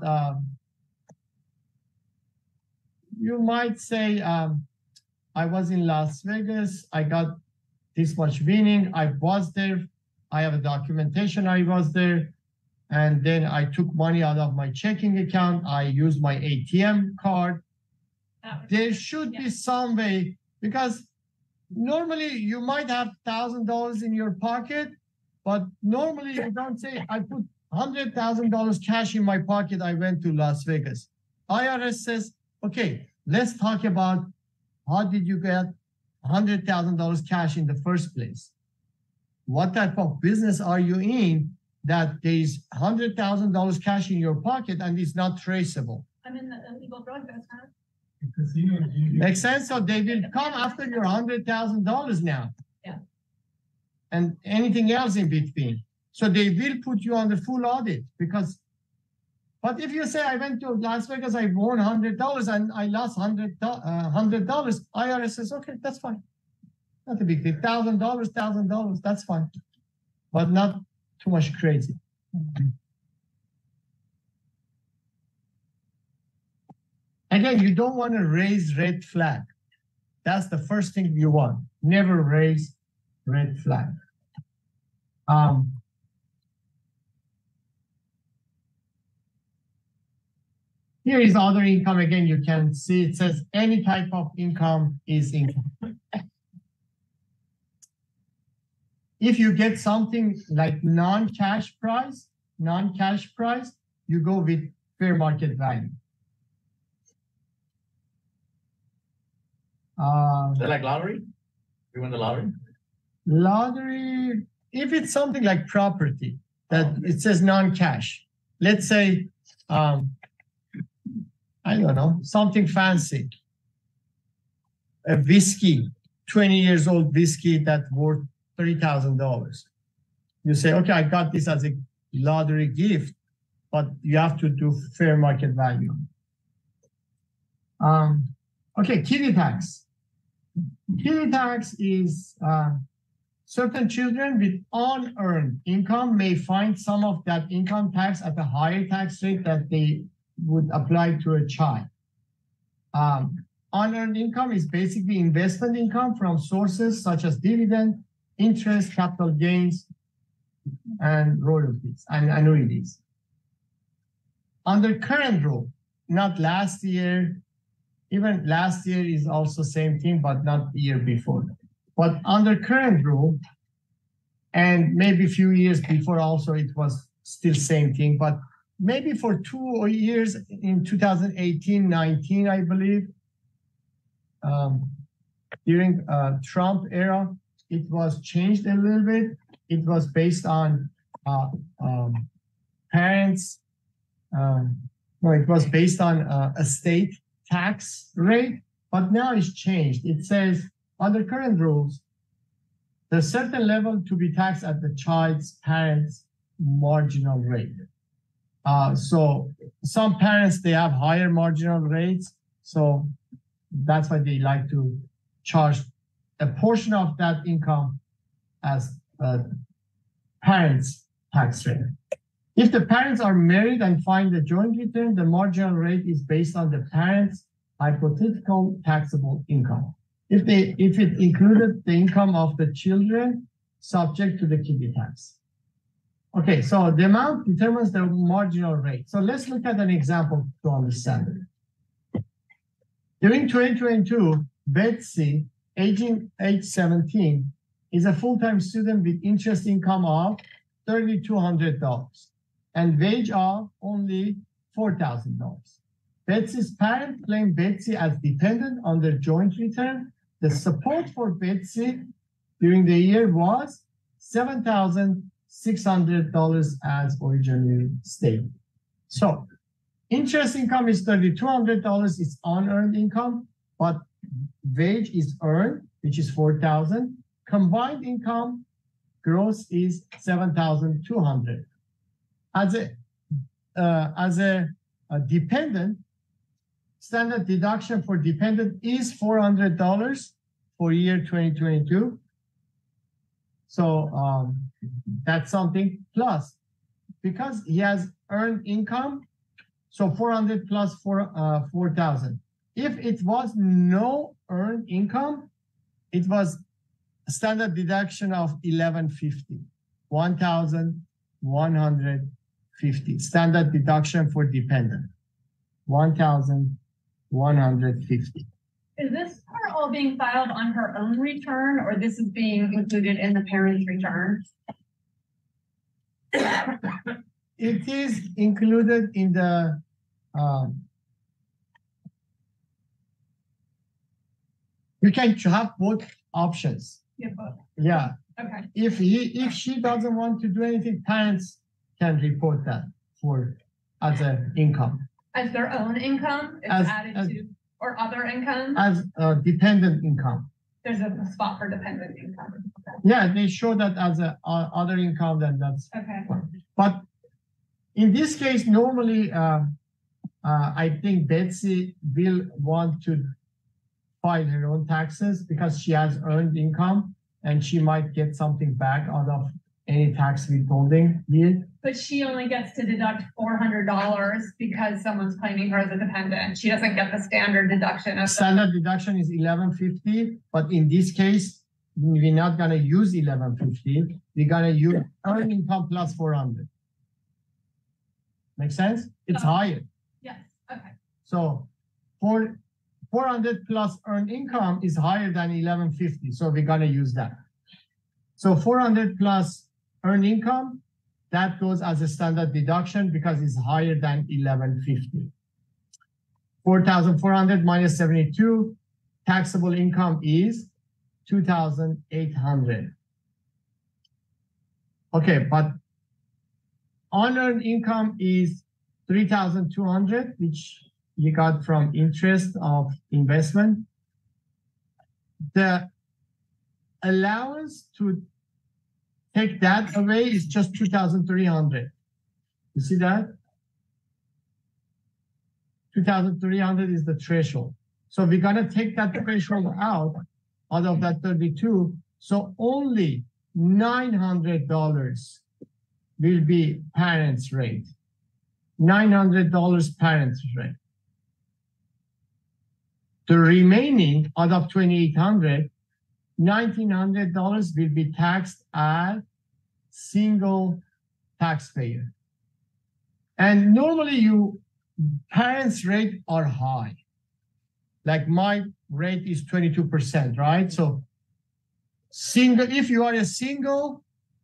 you might say, I was in Las Vegas, I got this much winning, I was there, I have a documentation I was there, and then I took money out of my checking account, I used my ATM card. There should be some way, because normally you might have $1,000 in your pocket, but normally you don't say, I put $100,000 cash in my pocket, I went to Las Vegas. IRS says, okay, let's talk about how did you get $100,000 cash in the first place? What type of business are you in that there's $100,000 cash in your pocket and it's not traceable? I'm in the illegal drug business. Makes sense? So they will come after your $100,000 now. Yeah. And anything else in between. So they will put you on the full audit because, but if you say I went to Las Vegas, I won $100 and I lost $100, IRS says, okay, that's fine. Not a big deal. $1,000, that's fine. But not too much crazy. Again, you don't want to raise red flag. That's the first thing you want. Never raise red flag. Here is other income. Again, you can see it says any type of income is income. If you get something like non-cash price, you go with fair market value. Is that like lottery? You win the lottery? Lottery, if it's something like property that it says non-cash, let's say, I don't know, something fancy, a whiskey, 20 years old whiskey that's worth $3,000. You say, okay, I got this as a lottery gift, but you have to do fair market value. Okay, kiddie tax. Kiddie tax is certain children with unearned income may find some of that income tax at a higher tax rate that they would apply to a child. Unearned income is basically investment income from sources such as dividend, interest, capital gains, and royalties and annuities. Under current rule, not last year, even last year is also same thing, but not the year before. But under current rule, and maybe a few years before also it was still same thing, but maybe for 2 years in 2018-19, I believe, during Trump era, it was changed a little bit. It was based on parents. No, it was based on a state tax rate, but now it's changed. It says under current rules, there's a certain level to be taxed at the child's parents' marginal rate. So some parents, they have higher marginal rates. So that's why they like to charge a portion of that income as parents' tax rate. If the parents are married and find a joint return, the marginal rate is based on the parents' hypothetical taxable income. If it included the income of the children, subject to the kiddie tax. Okay, so the amount determines the marginal rate. So let's look at an example to understand it. During 2022, Betsy, age 17, is a full-time student with interest income of $3,200 and wage of only $4,000. Betsy's parents claim Betsy as dependent on their joint return. The support for Betsy during the year was $7,600 as originally stated. So interest income is $3,200, it's unearned income, but wage is earned, which is $4,000. Combined income gross is $7,200. As a dependent, standard deduction for dependent is $400 for year 2022. So that's something. Plus, because he has earned income, so 400 plus 4,000. If it was no earned income, it was a standard deduction of 1,150, 1,150. Standard deduction for dependent, 1,150. Is this part all being filed on her own return, or this is being included in the parent's return? It is included in the you can have both options. Yeah, both. Yeah. Okay. If she doesn't want to do anything, parents can report that as an income. As their own income, it's added to, or other income? As dependent income. There's a spot for dependent income. Okay. Yeah, they show that as a other income, then that's Okay. But in this case, normally, I think Betsy will want to file her own taxes because she has earned income and she might get something back out of any tax withholding deal. But she only gets to deduct $400 because someone's claiming her as a dependent. She doesn't get the standard deduction of Standard deduction is 1,150, but in this case, we're not gonna use 1,150. We're gonna use earned income plus 400. Make sense? It's higher. Yes. Okay. So for 400 plus earned income is higher than 1,150. So we're gonna use that. So 400 plus earned income, that goes as a standard deduction because it's higher than 1,150. 4,400 minus 72, taxable income is 2,800. Okay, but unearned income is 3,200, which you got from interest of investment. The allowance to take that away is just 2,300. You see that? 2,300 is the threshold. So we're gonna take that threshold out of that 32. So only $900 will be parents' rate. $900 parents' rate. The remaining out of 2,800, $1,900 will be taxed as single taxpayer. And normally parents' rate are high. Like my rate is 22%, right? So if you are a single,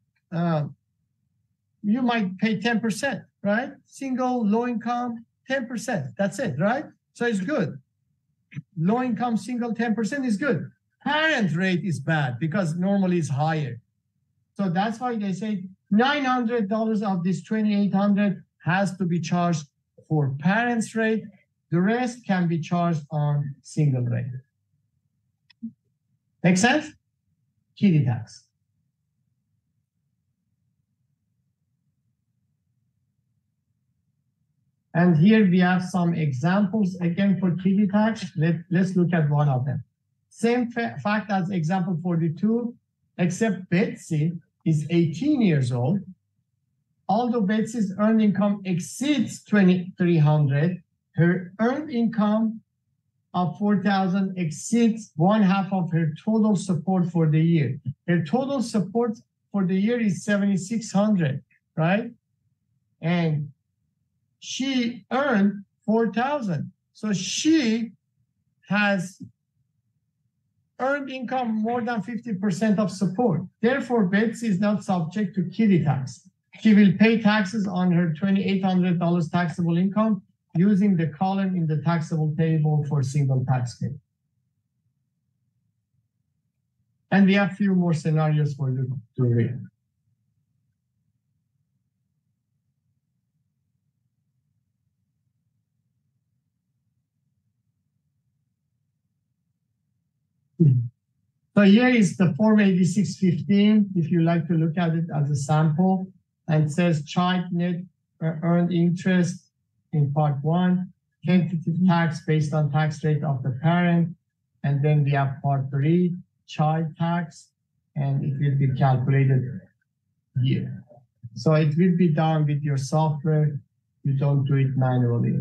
you might pay 10%, right? Single, low income, 10%. That's it, right? So it's good. Low income, single, 10% is good. Parent rate is bad because normally it's higher. So that's why they say $900 of this 2,800 has to be charged for parents rate. The rest can be charged on single rate. Make sense? Kiddie tax. And here we have some examples again for kiddie tax. Let's look at one of them. Same fact as example 42, except Betsy is 18 years old. Although Betsy's earned income exceeds 2,300, her earned income of 4,000 exceeds 1/2 of her total support for the year. Her total support for the year is 7,600, right? And she earned 4,000. So she has earned income more than 50% of support. Therefore, Betsy is not subject to kiddie tax. She will pay taxes on her $2,800 taxable income using the column in the taxable table for single taxpayer. And we have a few more scenarios for you to read. So here is the Form 8615, if you like to look at it as a sample, and it says child net earned interest in part 1, tentative tax based on tax rate of the parent, and then we have part 3, child tax, and it will be calculated here. So it will be done with your software. You don't do it manually.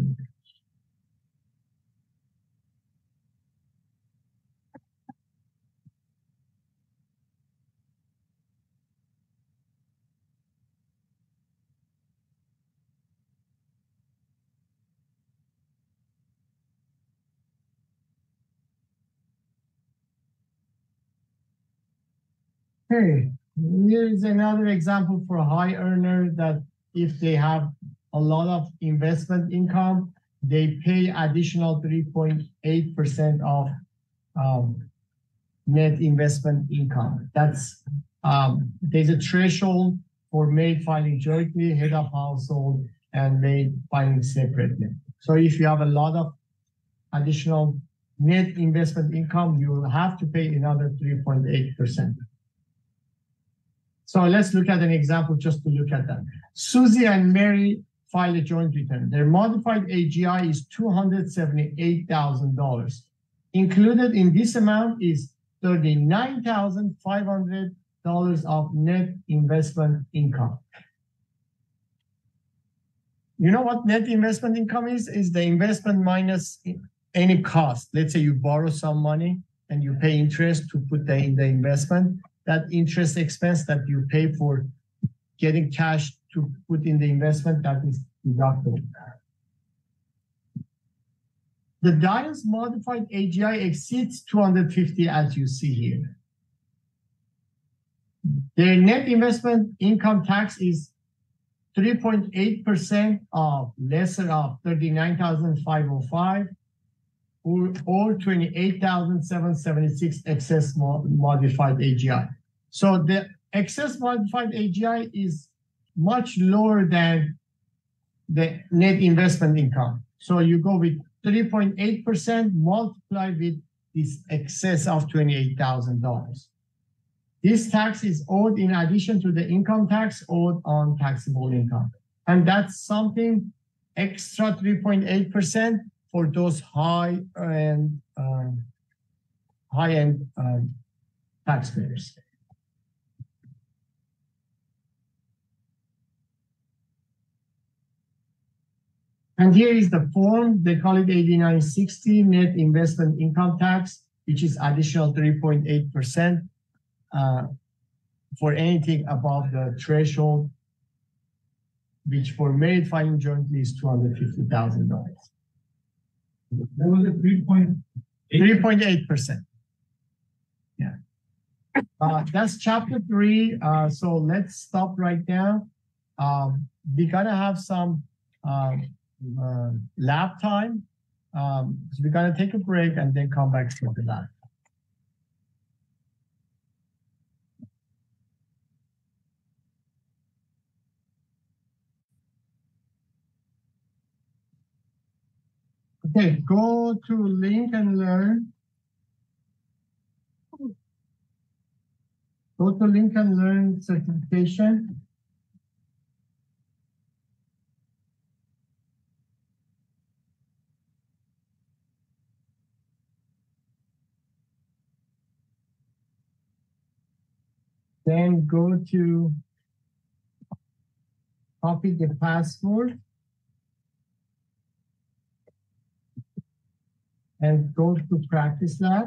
Okay, here is another example for a high earner that if they have a lot of investment income, they pay additional 3.8% of net investment income. That's there's a threshold for maid filing jointly, head of household, and maid filing separately. So if you have a lot of additional net investment income, you will have to pay another 3.8%. So let's look at an example just to look at that. Susie and Mary filed a joint return. Their modified AGI is $278,000. Included in this amount is $39,500 of net investment income. You know what net investment income is? Is the investment minus any cost. Let's say you borrow some money and you pay interest to put that in the investment. That interest expense that you pay for getting cash to put in the investment, that is deductible. The Dian's modified AGI exceeds 250, as you see here. Their net investment income tax is 3.8% of lesser of 39,505 or 28,776 excess modified AGI. So the excess modified AGI is much lower than the net investment income. So you go with 3.8% multiplied with this excess of $28,000. This tax is owed in addition to the income tax owed on taxable income. And that's something extra 3.8% for those high-end taxpayers. And here is the form, they call it 8960 net investment income tax, which is additional 3.8% for anything above the threshold, which for married filing jointly is $250,000. What was it, 3.8%. Yeah. That's chapter 3. So let's stop right now. We're gonna have some lab time. So we're gonna take a break and then come back to the lab. Okay, go to Link and Learn. Go to Link and Learn certification. Then go to copy the password and go to practice lab.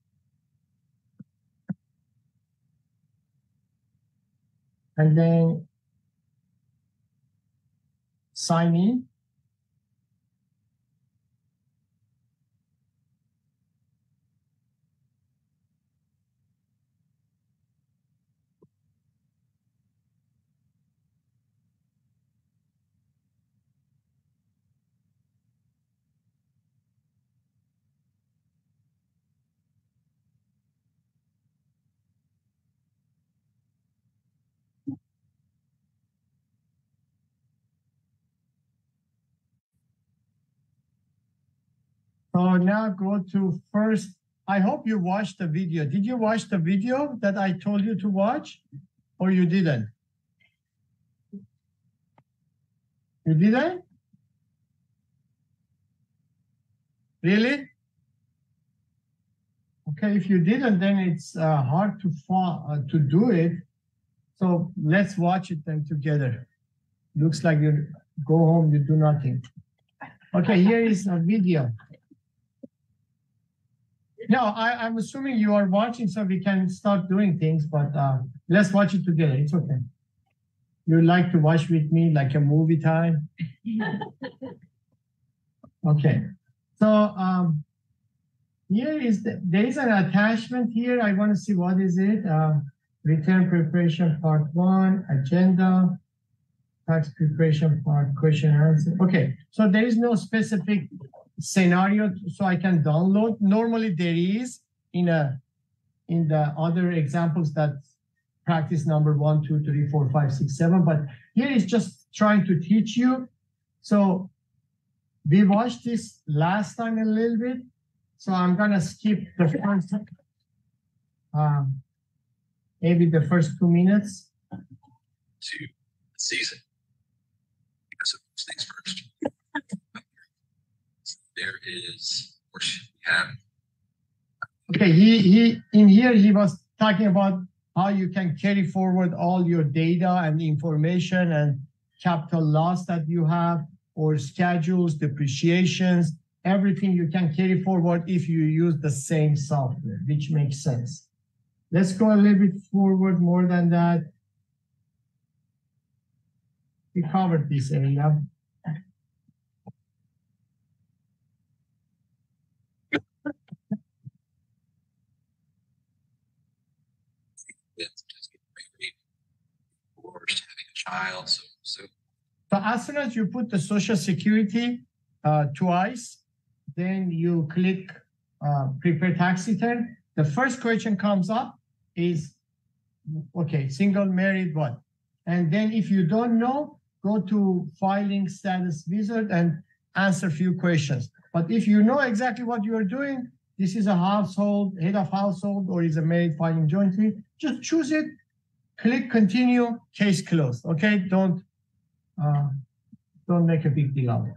And then sign in. So now go to first. I hope you watched the video. Did you watch the video that I told you to watch, or you didn't? You didn't? Really? Okay, if you didn't, then it's hard to do it. So let's watch it then together. Looks like you go home, you do nothing. Okay, here is a video. No, I'm assuming you are watching, so we can start doing things, but let's watch it together. It's okay. You like to watch with me like a movie time? Okay. So here is there is an attachment here. I want to see what is it. Return preparation part 1, agenda, tax preparation part, question answer. Okay, so there is no specific scenario so I can download. Normally there is in the other examples that practice number 1, 2, 3, 4, 5, 6, 7, but here is just trying to teach you. So we watched this last time a little bit, so I'm gonna skip the first maybe the first 2 minutes. To the season. Because of those things first. There is, of course, we have. Okay, he in here he was talking about how you can carry forward all your data and information and capital loss that you have, or schedules, depreciations, everything you can carry forward if you use the same software, which makes sense. Let's go a little bit forward more than that. We covered this area. Just getting married, divorced, having a child. So As soon as you put the Social Security twice, then you click prepare tax return. The first question comes up is, okay, single, married, what? And then if you don't know, go to filing status wizard and answer a few questions. But if you know exactly what you are doing, this is a household, head of household, or is a married filing jointly, just choose it, click continue, case closed, okay? Don't make a big deal of it.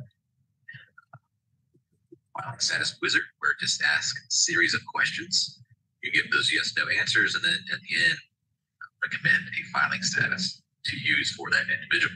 Filing status wizard, where it just asks a series of questions. You give those yes, no answers, and then at the end, recommend a filing status to use for that individual.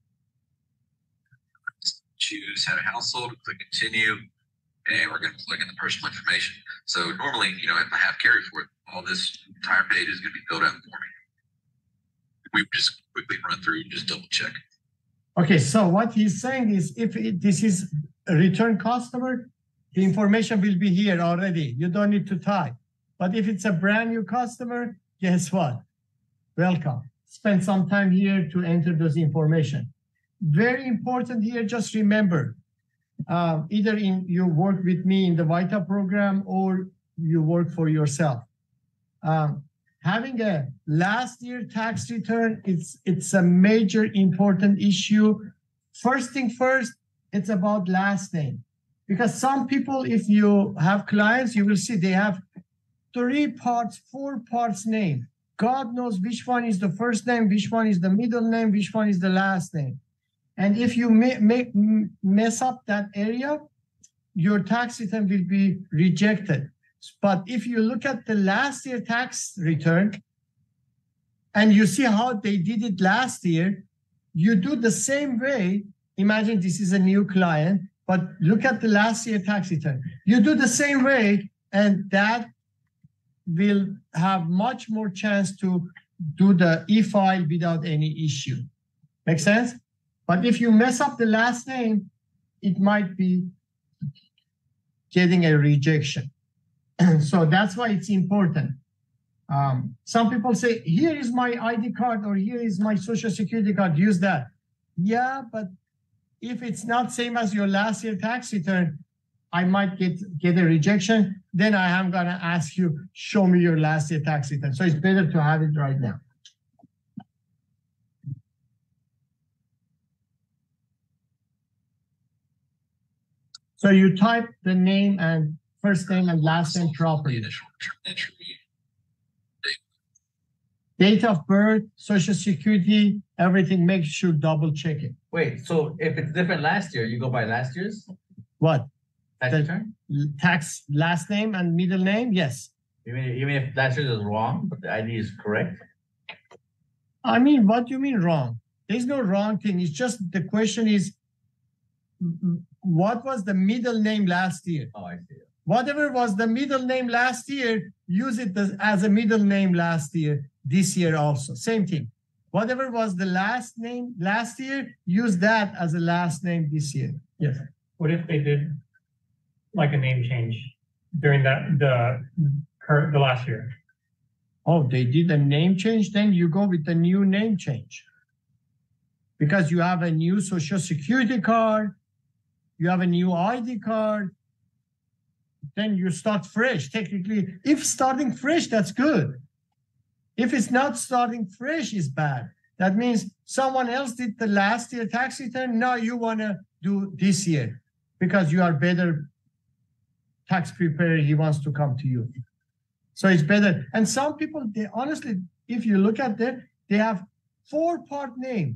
Choose head of household, click continue, and we're going to plug in the personal information. So normally, if I have carry forward, all this entire page is going to be filled out for me. We just quickly run through and just double check. Okay, so what he's saying is if this is a return customer, the information will be here already. You don't need to type. But if it's a brand new customer, guess what? Welcome. Spend some time here to enter those information. Very important here, just remember, either you work with me in the VITA program or you work for yourself. Having a last year tax return, it's a major important issue. First thing first, it's about last name. Because some people, if you have clients, you will see they have 3 parts, 4 parts name. God knows which one is the first name, which one is the middle name, which one is the last name. And if you mess up that area, your tax return will be rejected. But if you look at the last year tax return, and you see how they did it last year, you do the same way. Imagine this is a new client, but look at the last year tax return. You do the same way, and that will have much more chance to do the e-file without any issue. Make sense? But if you mess up the last name, it might be getting a rejection. So that's why it's important. Some people say, here is my ID card or here is my social security card, use that. Yeah, but if it's not same as your last year tax return, I might get a rejection. Then I am gonna ask you, show me your last year tax return. So it's better to have it right now. So you type the name and first name and last name The properly. initial return entry. Date of birth, social security, everything, make sure double check it. Wait, so if it's different last year, you go by last year's What? tax The- return? Tax last name and middle name? Yes. Even if last year's is wrong, but the ID is correct? I mean, what do you mean wrong? There's no wrong thing. It's just the question is, what was the middle name last year? Oh, I see. Whatever was the middle name last year, use it as a middle name last year, this year also. Same thing. Whatever was the last name last year, use that as a last name this year. Yes. What if they did like a name change during the last year? Oh, they did a name change, then you go with the new name change. Because you have a new social security card, you have a new ID card, then you start fresh. Technically, if starting fresh, that's good. If it's not starting fresh, it's bad. That means someone else did the last year tax return, now you wanna do this year because you are better tax preparer, he wants to come to you. So it's better. And some people, they honestly, if you look at that, they have 4-part name.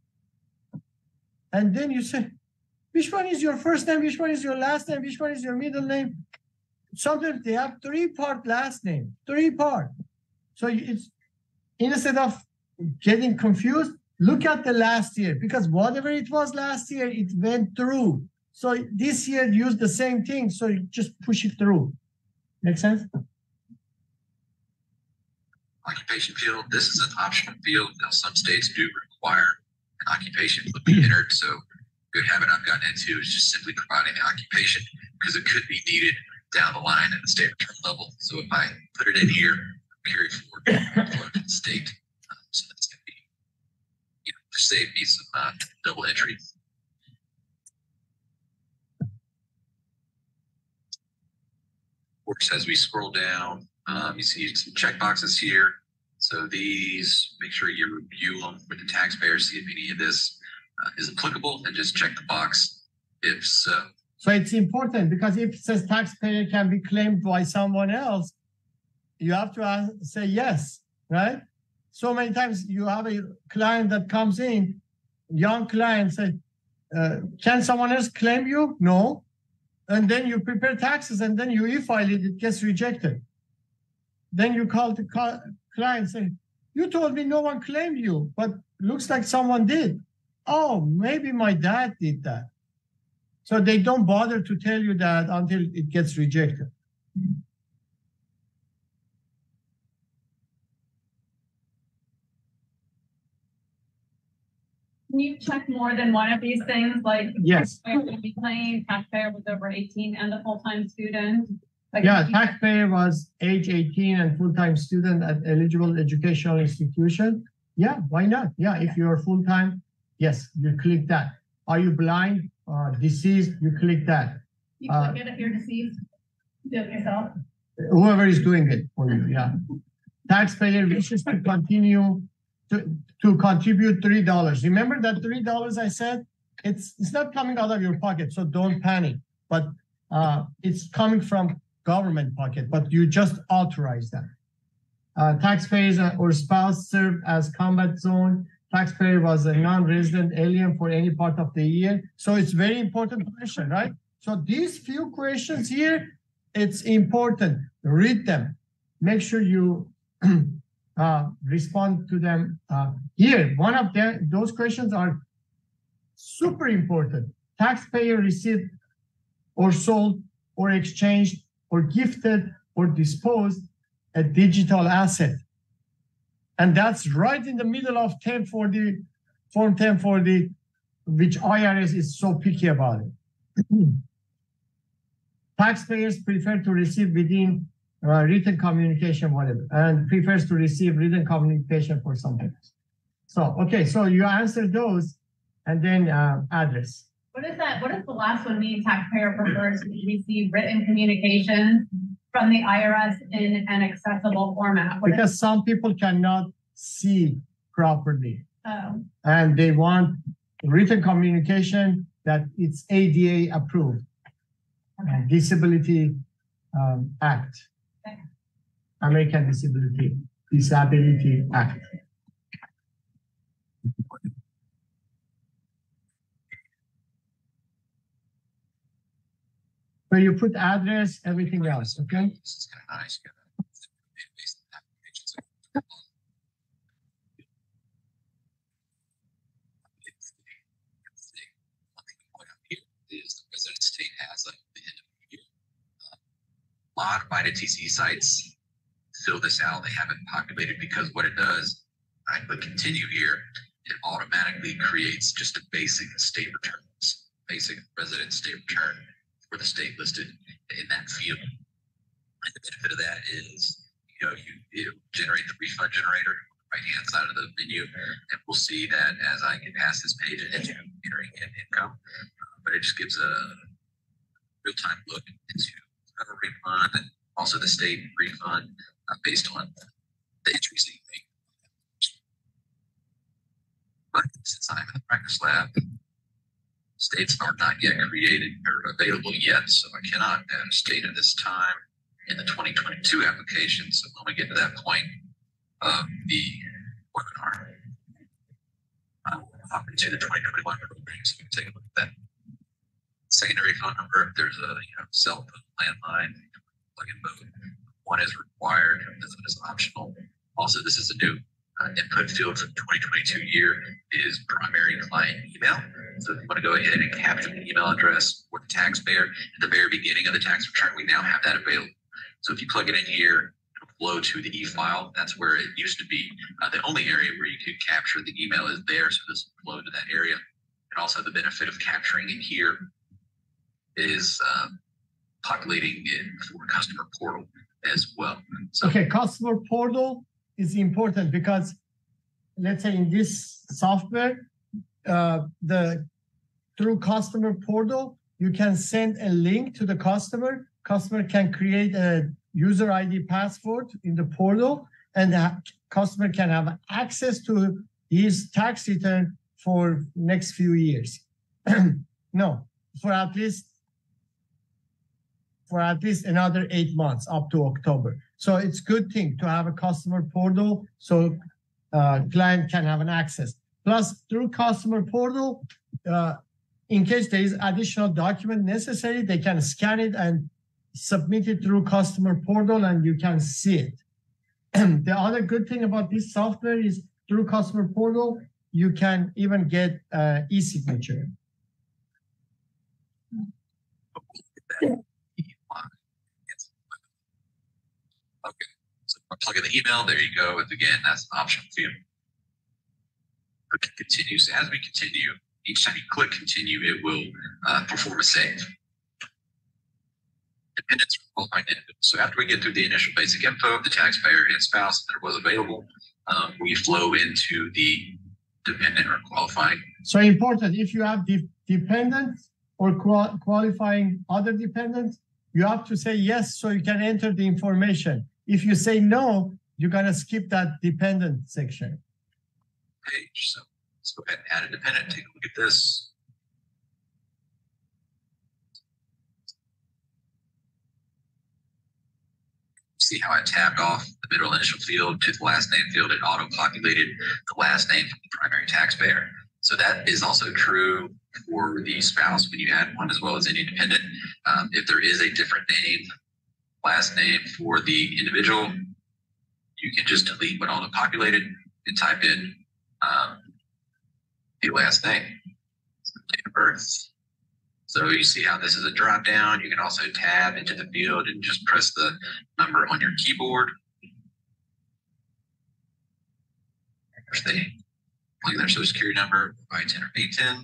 And then you say, which one is your first name? Which one is your last name? Which one is your middle name? Sometimes they have 3-part last name, 3-part. So it's, instead of getting confused, look at the last year, because whatever it was last year, it went through. So this year, use the same thing. So you just push it through. Make sense? Occupation field, this is an optional field. Now, some states do require an occupation to be entered. So good habit I've gotten into is just simply providing the occupation because it could be needed down the line at the state return level. So if I put it in here, carry forward to the state. So that's going to be, just save me some double entry. Of course, as we scroll down, you see some check boxes here. So these, make sure you review them with the taxpayer, see if any of this is applicable, and just check the box if so. So it's important because if it says taxpayer can be claimed by someone else, you have to say yes, right? So many times you have a client that comes in, young client say, can someone else claim you? No. And then you prepare taxes and then you e-file it, it gets rejected. Then you call the client say, you told me no one claimed you, but looks like someone did. Oh, maybe my dad did that. So they don't bother to tell you that until it gets rejected. Can you check more than one of these things, like? Yes. Taxpayer be claimed, taxpayer was over 18 and a full-time student? Like, Yeah, taxpayer was age 18 and full-time student at eligible educational institution. Yeah, why not? Yeah, if you're full-time, yes, you click that. Are you blind, deceased? You click that. You click it if you're deceased, do it yourself. Whoever is doing it for you, yeah. Taxpayer wishes to continue to contribute $3. Remember that $3 I said? It's not coming out of your pocket, so don't panic. But it's coming from government pocket, but you just authorize that. Taxpayers or spouse served as combat zone. Taxpayer was a non-resident alien for any part of the year. So it's very important question, right? So these few questions here, it's important. Read them. Make sure you respond to them here. One of those questions are super important. Taxpayer received or sold or exchanged or gifted or disposed a digital asset. And that's right in the middle of 1040, Form 1040, which IRS is so picky about it. Taxpayers prefer to receive within written communication, whatever, and prefers to receive written communication for something else. So, okay, so you answer those and then address. What is that? What does the last one mean? Taxpayer prefers to receive written communication from the IRS in an accessible format. Because some people cannot see properly. Oh. And they want written communication that it's ADA approved. Okay. Disability Act. Okay. American Disability Act. So you put address, everything else, okay? This is kind of nice. Is the resident state has like the end of the year. A lot of IDTC sites fill this out. They have it populated because what it does, I click continue here, it automatically creates just a basic state returns, basic resident state return for the state listed in that field. And the benefit of that is, you generate the refund generator right hand side of the menu, and we'll see that as I get past this page and into entering in income. But it just gives a real-time look into federal refund and also the state refund based on the entries that you make. But since I'm in the practice lab, states are not yet created or available yet, so I cannot add a state at this time in the 2022 application. So when we get to that point of the webinar, I'll hop into the 2021 program so we can take a look at that. Secondary phone number, if there's a cell phone, landline, plug-in both. One is required, this one is optional. Also, this is a new input field for the 2022 year is primary client email. So if you want to go ahead and capture the email address for the taxpayer at the very beginning of the tax return, we now have that available. So if you plug it in here, it'll flow to the e-file. That's where it used to be. The only area where you could capture the email is there, so this will flow to that area. And also the benefit of capturing it here is populating it for customer portal as well. So, okay, customer portal is important because let's say in this software, through customer portal, you can send a link to the customer. Customer can create a user ID password in the portal, and the customer can have access to his tax return for next few years. No, for at least another 8 months up to October. So it's a good thing to have a customer portal so client can have an access. Plus, through customer portal, in case there is additional document necessary, they can scan it and submit it through customer portal and you can see it. The other good thing about this software is through customer portal, you can even get e-signature. Okay, so plug in the email, there you go. And again, that's an option for you. Click continue. So as we continue, each time you click continue, it will perform a save. Dependents for qualifying individuals. So after we get through the initial basic info of the taxpayer and spouse that was available, we flow into the dependent or qualifying. So important, if you have dependents or qualifying other dependents, you have to say yes so you can enter the information. If you say no, you're going to skip that dependent section. Page. So let's go ahead and add a dependent. Take a look at this. See how I tabbed off the middle initial field to the last name field. It auto-populated the last name from the primary taxpayer. So that is also true for the spouse when you add one as well as any dependent. If there is a different name, last name for the individual, you can just delete what auto-populated and type in the last name, date of birth. So you see how this is a drop down. You can also tab into the field and just press the number on your keyboard. If they plug in their social security number, I-10 or A-10.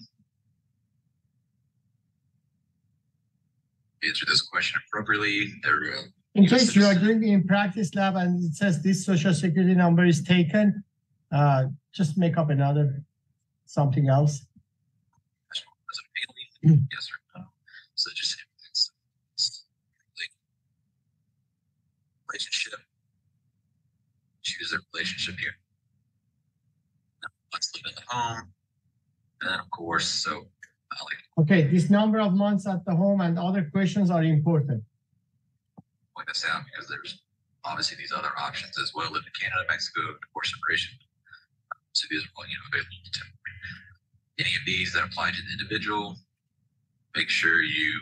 Answer this question appropriately. They're In case you are doing the in practice lab and it says this social security number is taken, just make up another something else. Yes or no. So just relationship. Choose a relationship here. Let's live in the home. And then of course, so I like Okay, this number of months at the home and other questions are important. point this out because there's obviously these other options as well. Live in Canada, Mexico, divorce, separation. So these are all, available to any of these that apply to the individual. Make sure you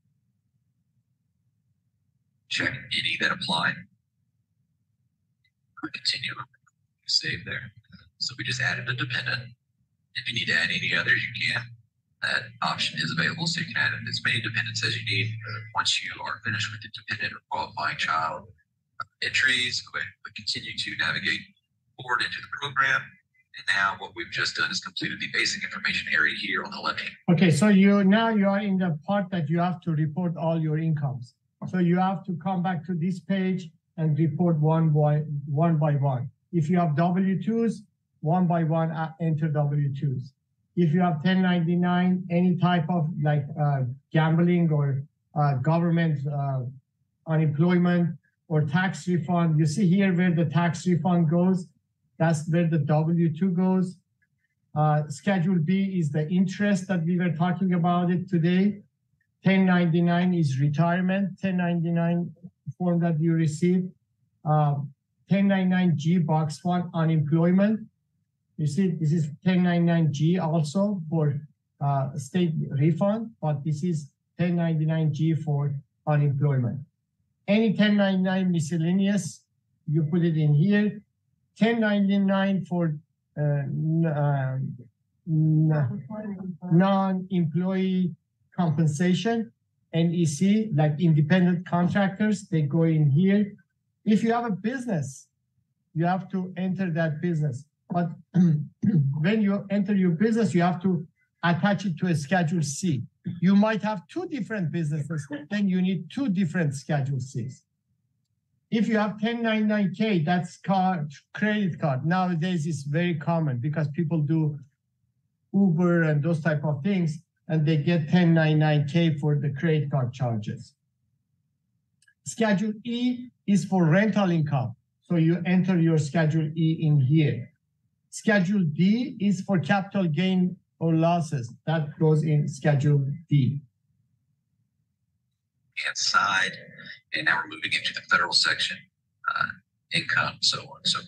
check any that apply. Click continue. Save there. So we just added a dependent. If you need to add any others, you can. That option is available, so you can add as many dependents as you need. Once you are finished with the dependent or qualifying child entries, go ahead and continue to navigate forward into the program. And now what we've just done is completed the basic information area here on the left hand. Okay, so you are in the part that you have to report all your incomes. So you have to come back to this page and report one by one. If you have W-2s, one by one, enter W-2s. If you have 1099, any type of like gambling or government unemployment or tax refund, you see here where the tax refund goes. That's where the W-2 goes. Schedule B is the interest that we were talking about it today. 1099 is retirement, 1099 form that you receive. 1099G box 1 unemployment. You see, this is 1099G also for state refund, but this is 1099G for unemployment. Any 1099 miscellaneous, you put it in here. 1099 for non-employee compensation, NEC, like independent contractors, they go in here. If you have a business, you have to enter that business. But when you enter your business, you have to attach it to a Schedule C. You might have two different businesses, then you need two different Schedule Cs. If you have 1099K, that's credit card. Nowadays, it's very common because people do Uber and those type of things, and they get 1099K for the credit card charges. Schedule E is for rental income. So you enter your Schedule E in here. Schedule D is for capital gain or losses. That goes in Schedule D. Hand side, and now we're moving into the federal section, income, so on. So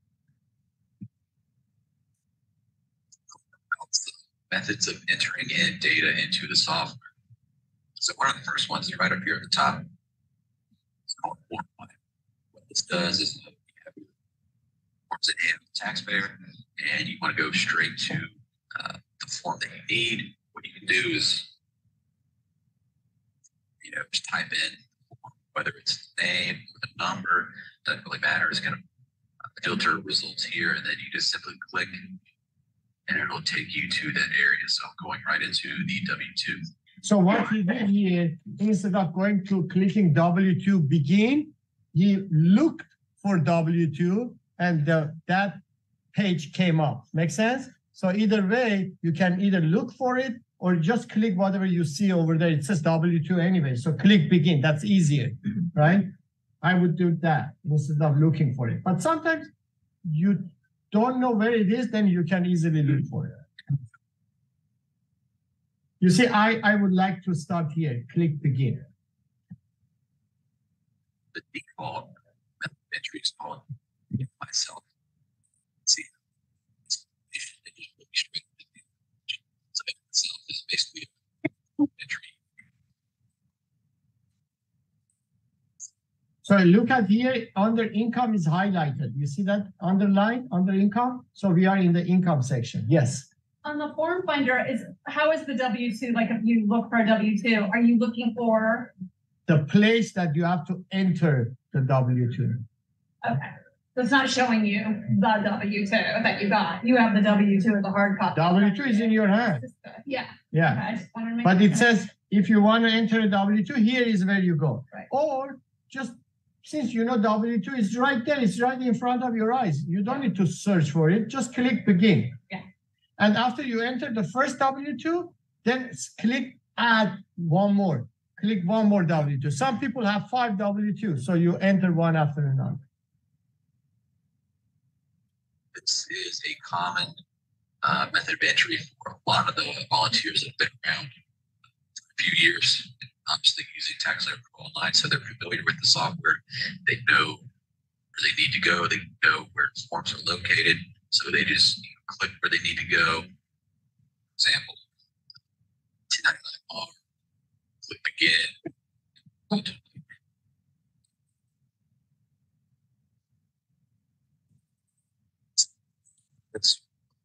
methods of entering in data into the software. So one of the first ones is right up here at the top. It's called Form 1. What this does is you have your forms in hand, taxpayer, and you want to go straight to the form that you need. What you can do is, just type in whether it's the name or the number, doesn't really matter. It's going to filter results here, and then you just simply click, and it'll take you to that area. So I'm going right into the W-2. So what he did here, instead of going to clicking W-2 begin, he looked for W-2, and that page came up. Make sense? So either way, you can either look for it or just click whatever you see over there. It says W-2 anyway, so click begin. That's easier, right? I would do that instead of looking for it. But sometimes you don't know where it is, then you can easily look for it. You see, I would like to start here. Click begin. The default method of entry is called myself. See, so itself is basically entry. So look at here, under income is highlighted. You see that underline under income? So we are in the income section. Yes. On the form finder how is the W-2? Like if you look for a W-2, are you looking for? The place that you have to enter the W-2. Okay. So it's not showing you the W-2 that you got. You have the W-2 as a hard copy. W-2 is in your hand. Yeah. Yeah. Okay, I just wanted to make But it sure. says, if you want to enter a W-2, here is where you go. Right. Or just, since you know W-2 is right there, it's right in front of your eyes. You don't need to search for it. Just click begin. Yeah. And after you enter the first W-2, then click add one more. Click one more W-2. Some people have 5 W-2, so you enter one after another. This is a common method of entry for a lot of the volunteers that have been around for a few years, and obviously using TaxSlayer Pro Online, so they're familiar with the software. They know where they need to go. They know where forms are located, so they just click where they need to go. For example, 1099R, click begin. It's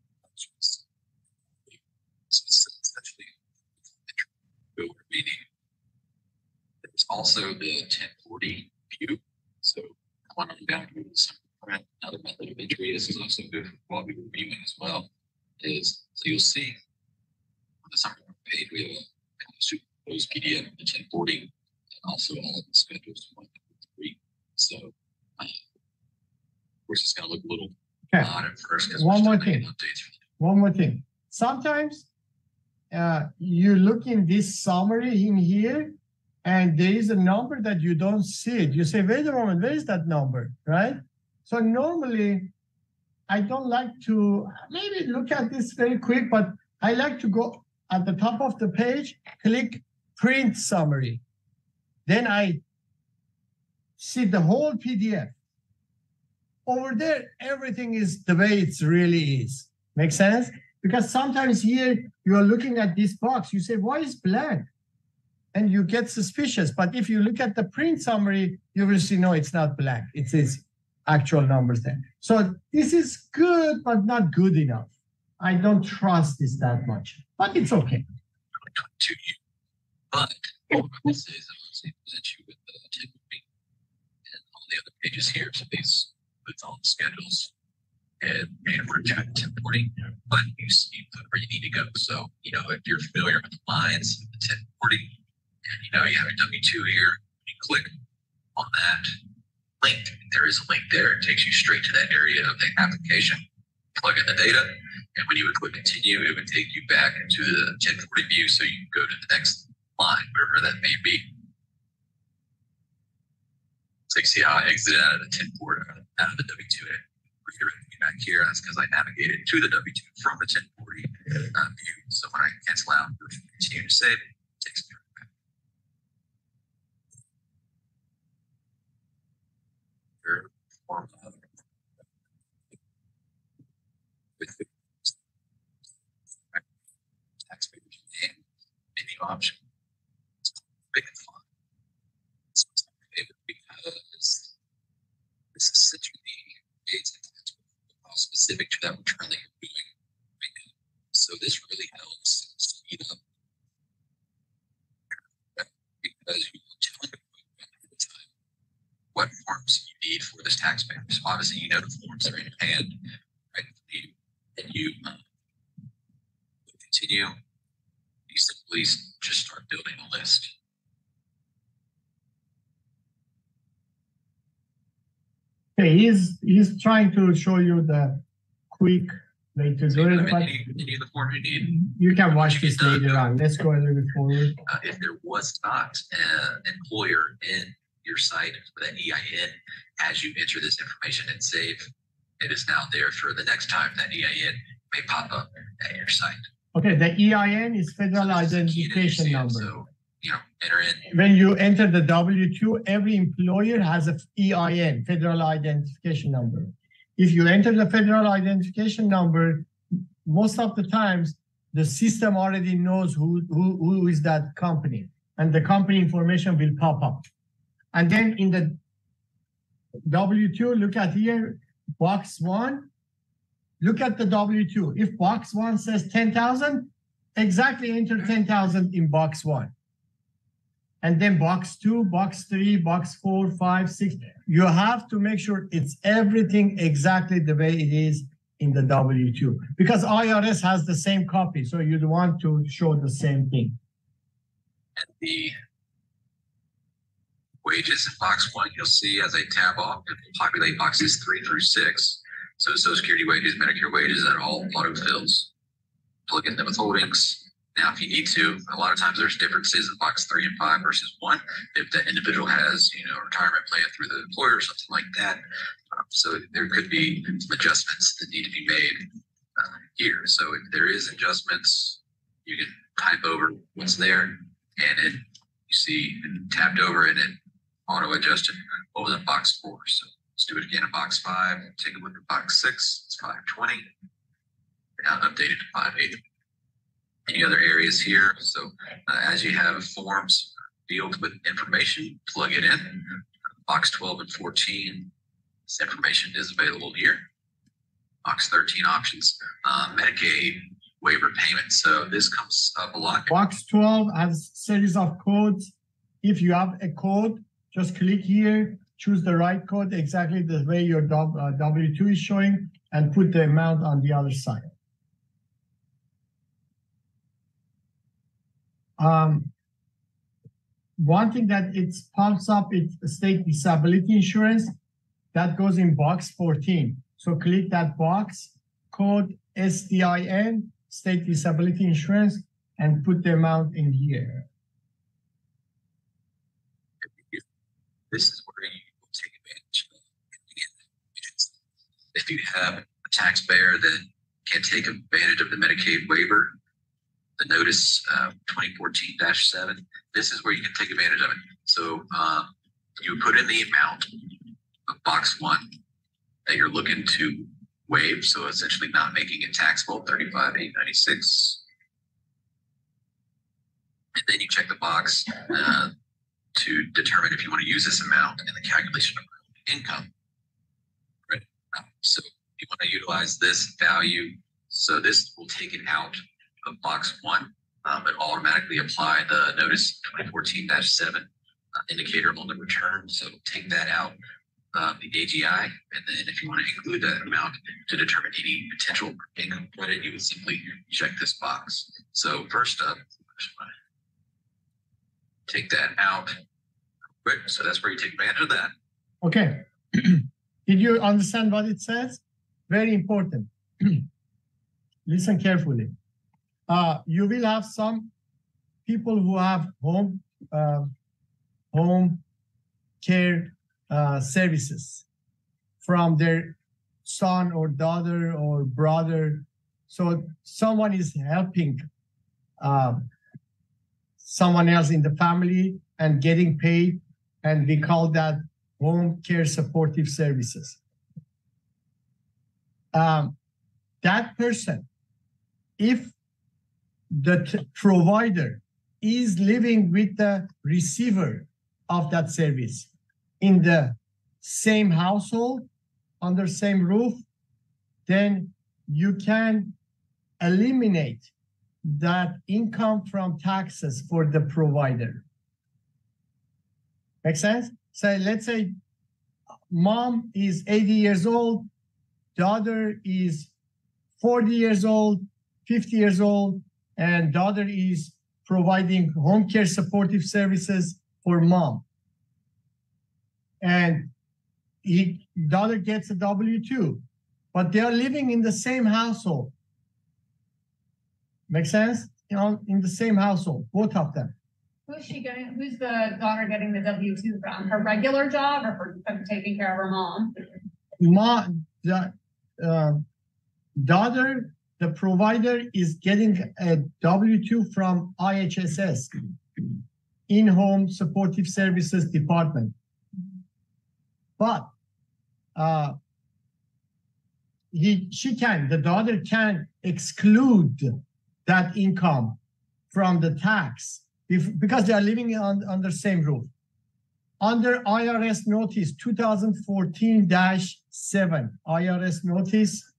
essentially over meeting. There's also the 1040 view. So one on down to some another method of entry. This is also good for what we were reviewing as well. Is so you'll see on the summary page we have a kind of superimposed PDF of the 1040 and also all of the schedules from 1 to 3. So of course it's gonna look a little Okay. odd at first because One we're more still making thing. updates. One more thing. Sometimes you look in this summary in here, and there is a number that you don't see it. You say, wait a moment, where is that number, right? So normally, I don't like to, maybe look at this very quick, but I like to go at the top of the page, click print summary. Then I see the whole PDF. Over there, everything is the way it really is. Make sense? Because sometimes here you are looking at this box, you say, why is blank? And you get suspicious. But if you look at the print summary, you will see, no, it's not blank. It says actual numbers there. So this is good, but not good enough. I don't trust this that much, but it's okay. To you. But what this is, I'm going to present you with the 1040 and all the other pages here. So these with all the schedules and we're doing 1040, but you see where you need to go. So, you know, if you're familiar with the lines of the 1040, and you know you have a W2 here, you click on that link. There is a link there. It takes you straight to that area of the application. Plug in the data, and when you would click continue, it would take you back into the 1040 view so you can go to the next line, wherever that may be. So you see how I exited out of the 1040, out of the W2. Back here, that's because I navigated to the W2 from the 1040 view. So when I cancel out, continue to save, it takes me right back. Your form of with the taxpayers and menu option. It's big and fun. This was my favorite because this is essentially specific to that return that you're doing right now. So this really helps speed up because you are telling the time what forms you need for this taxpayer. So obviously you know the forms that are in your hand, right? And you continue. You simply just start building a list. Okay, he's trying to show you the quick way to do it, but Any of the forms you need. you can watch this later on. Let's go a little bit forward. If there was not an employer in your site for that EIN, as you enter this information and save, it is now there for the next time that EIN may pop up at your site. Okay, the EIN is Federal Identification Number. So, you know, enter in. When you enter the W2, every employer has a EIN, Federal Identification Number. If you enter the Federal Identification Number, most of the times the system already knows who is that company, and the company information will pop up. And then in the W2, look at here, box 1. Look at the W2. If box 1 says 10,000, exactly enter 10,000 in box 1. And then box 2, box 3, box 4, 5, 6. You have to make sure it's everything exactly the way it is in the W2, because IRS has the same copy, so you'd want to show the same thing. And the wages in box 1, you'll see as I tab off, it will populate boxes 3 through 6. So Social Security wages, Medicare wages, that all autofills. Plug in the withholdings. Now, if you need to, a lot of times there's differences in box 3 and 5 versus 1. If the individual has, a retirement plan through the employer or something like that. So there could be some adjustments that need to be made here. So if there is adjustments, you can type over what's there, and it you see tapped over and it auto adjusted over the box 4. So let's do it again in box 5. Take a look at box 6. It's 520. Now updated to 580. Any other areas here? So as you have forms, fields with information, plug it in. Box 12 and 14. This information is available here. Box 13 options, Medicaid waiver payment. So this comes up a lot. Box 12 has series of codes. If you have a code, just click here, choose the right code, exactly the way your W2 is showing, and put the amount on the other side. One thing that it pops up, it's state disability insurance. That goes in box 14. So click that box, code SDIN, state disability insurance, and put the amount in here. This is where you will take advantage of. If you have a taxpayer that can't take advantage of the Medicaid waiver, the notice 2014-7, this is where you can take advantage of it. So you put in the amount of box 1 that you're looking to waive, so essentially not making it taxable, $35,896. And then you check the box to determine if you want to use this amount in the calculation of income. Right? So you want to utilize this value, so this will take it out of box 1, but automatically apply the notice 2014-7 indicator on the return. So take that out of the AGI, and then if you want to include that amount to determine any potential income credit, you would simply check this box. So first up, take that out. So that's where you take advantage of that. Okay. Did you understand what it says? Very important. Listen carefully. You will have some people who have home care services from their son or daughter or brother. So someone is helping someone else in the family and getting paid, and we call that home care supportive services. That person, if the provider is living with the receiver of that service in the same household, under same roof, then you can eliminate that income from taxes for the provider. Make sense? So let's say mom is 80 years old, daughter is 40 years old, 50 years old, and daughter is providing home care supportive services for mom. And daughter gets a W-2, but they are living in the same household. Make sense? In the same household, both of them. Who's the daughter getting the W-2 from? Her regular job or for taking care of her mom? Daughter, the provider is getting a W-2 from IHSS, in-home supportive services department. But the daughter can exclude that income from the tax because they are living under the same roof. under IRS notice 2014-7, IRS notice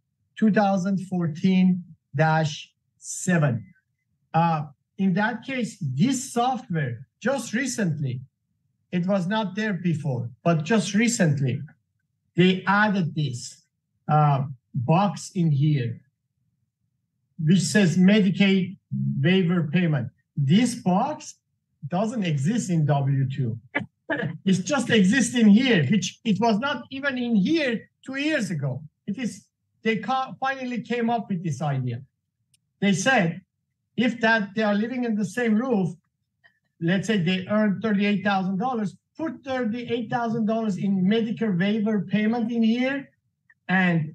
2014-7. In that case, this software just recently, it was not there before, but just recently, they added this box in here, which says Medicaid waiver payment. This box doesn't exist in W-2. It just exists in here, which it was not even in here 2 years ago. They finally came up with this idea. They said, if that they are living in the same roof, let's say they earn $38,000, put $38,000 in Medicare waiver payment in here, and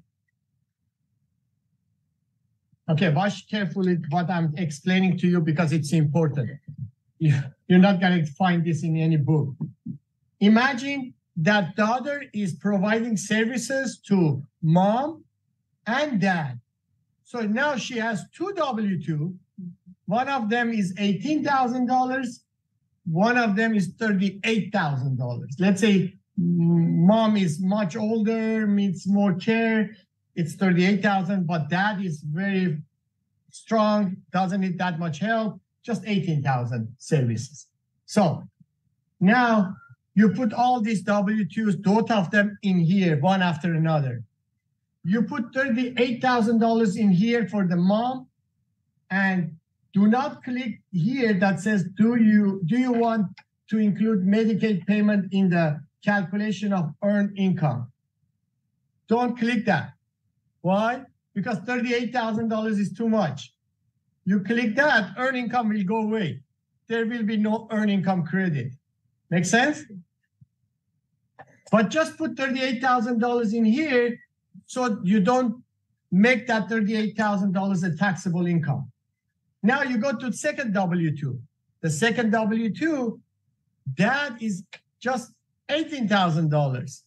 okay, watch carefully what I'm explaining to you because it's important. You're not going to find this in any book. Imagine that daughter is providing services to mom and dad. So now she has two W-2. One of them is $18,000. One of them is $38,000. Let's say mom is much older, needs more care. It's $38,000, but dad is very strong, doesn't need that much help, just $18,000 services. So now you put all these W-2s, both of them in here, one after another. You put $38,000 in here for the mom, and do not click here that says, do you want to include Medicaid payment in the calculation of earned income? Don't click that. Why? Because $38,000 is too much. You click that, earned income will go away. There will be no earned income credit. Make sense? But just put $38,000 in here so you don't make that $38,000 a taxable income. Now you go to the second W-2. The second W-2, that is just $18,000.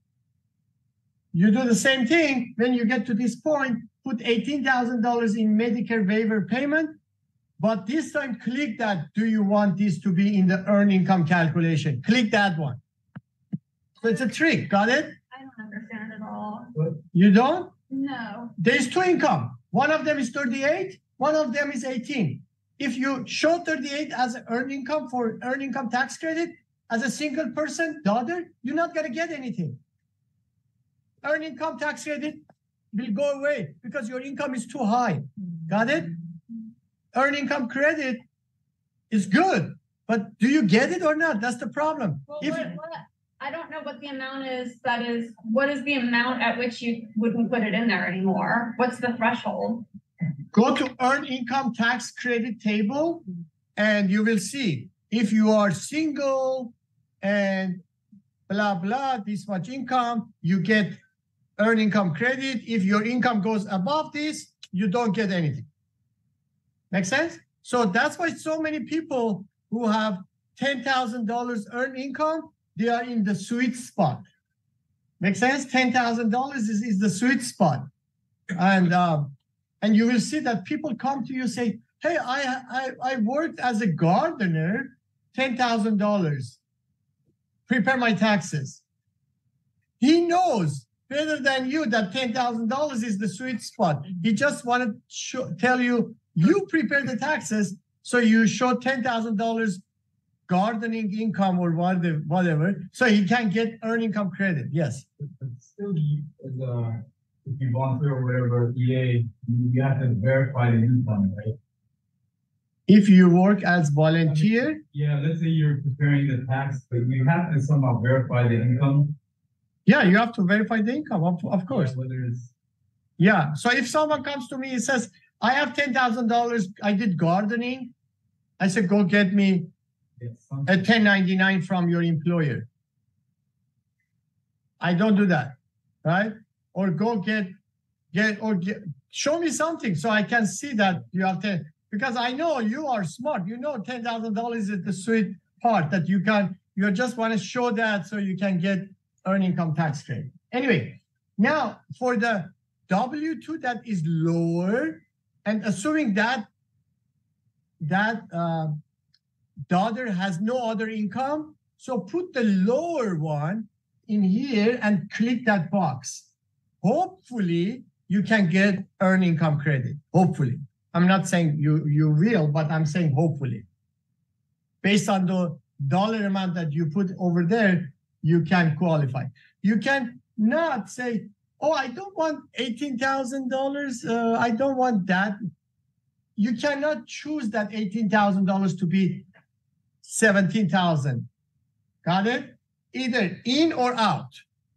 You do the same thing. When you get to this point, put $18,000 in Medicare waiver payment, but this time click that, do you want this to be in the earned income calculation? Click that one. So it's a trick, got it? I don't understand at all. You don't? No. There's two income. One of them is 38, one of them is 18. If you show 38 as an earned income for earned income tax credit, as a single person, daughter, you're not gonna get anything. Earned income tax credit will go away because your income is too high. Got it? Earned income credit is good, but do you get it or not? That's the problem. Well, I don't know what the amount is. What is the amount at which you wouldn't put it in there anymore? What's the threshold? Go to earned income tax credit table and you will see if you are single and blah, blah, this much income, you get earned income credit. If your income goes above this, you don't get anything. Make sense? So that's why so many people who have $10,000 earned income, they are in the sweet spot. Make sense? $10,000 is the sweet spot. And you will see that people come to you and say, hey, I worked as a gardener, $10,000. Prepare my taxes. He knows better than you that $10,000 is the sweet spot. He just wanted to tell you, you prepare the taxes, so you show $10,000 gardening income or whatever, so he can get earned income credit. Yes. But still, if you volunteer or whatever, EA, you have to verify the income, right? If you work as volunteer? Yeah, let's say you're preparing the tax, but you have to somehow verify the income. Yeah, you have to verify the income, of course. Yeah, whether it's... Yeah, so if someone comes to me and says, I have $10,000, I did gardening, I said, go get me a 1099 from your employer. I don't do that, right? Or go show me something so I can see that you have 10, because I know you are smart. You know $10,000 is the sweet part that you just want to show that so you can get earned income tax credit. Anyway, now for the W-2 that is lower, and assuming that daughter has no other income, So put the lower one in here and click that box. Hopefully you can get earned income credit. Hopefully. I'm not saying you will, but I'm saying hopefully. Based on the dollar amount that you put over there, you can qualify. You can not say, oh, I don't want $18,000. I don't want that. You cannot choose that $18,000 to be 17,000. Got it? Either in or out.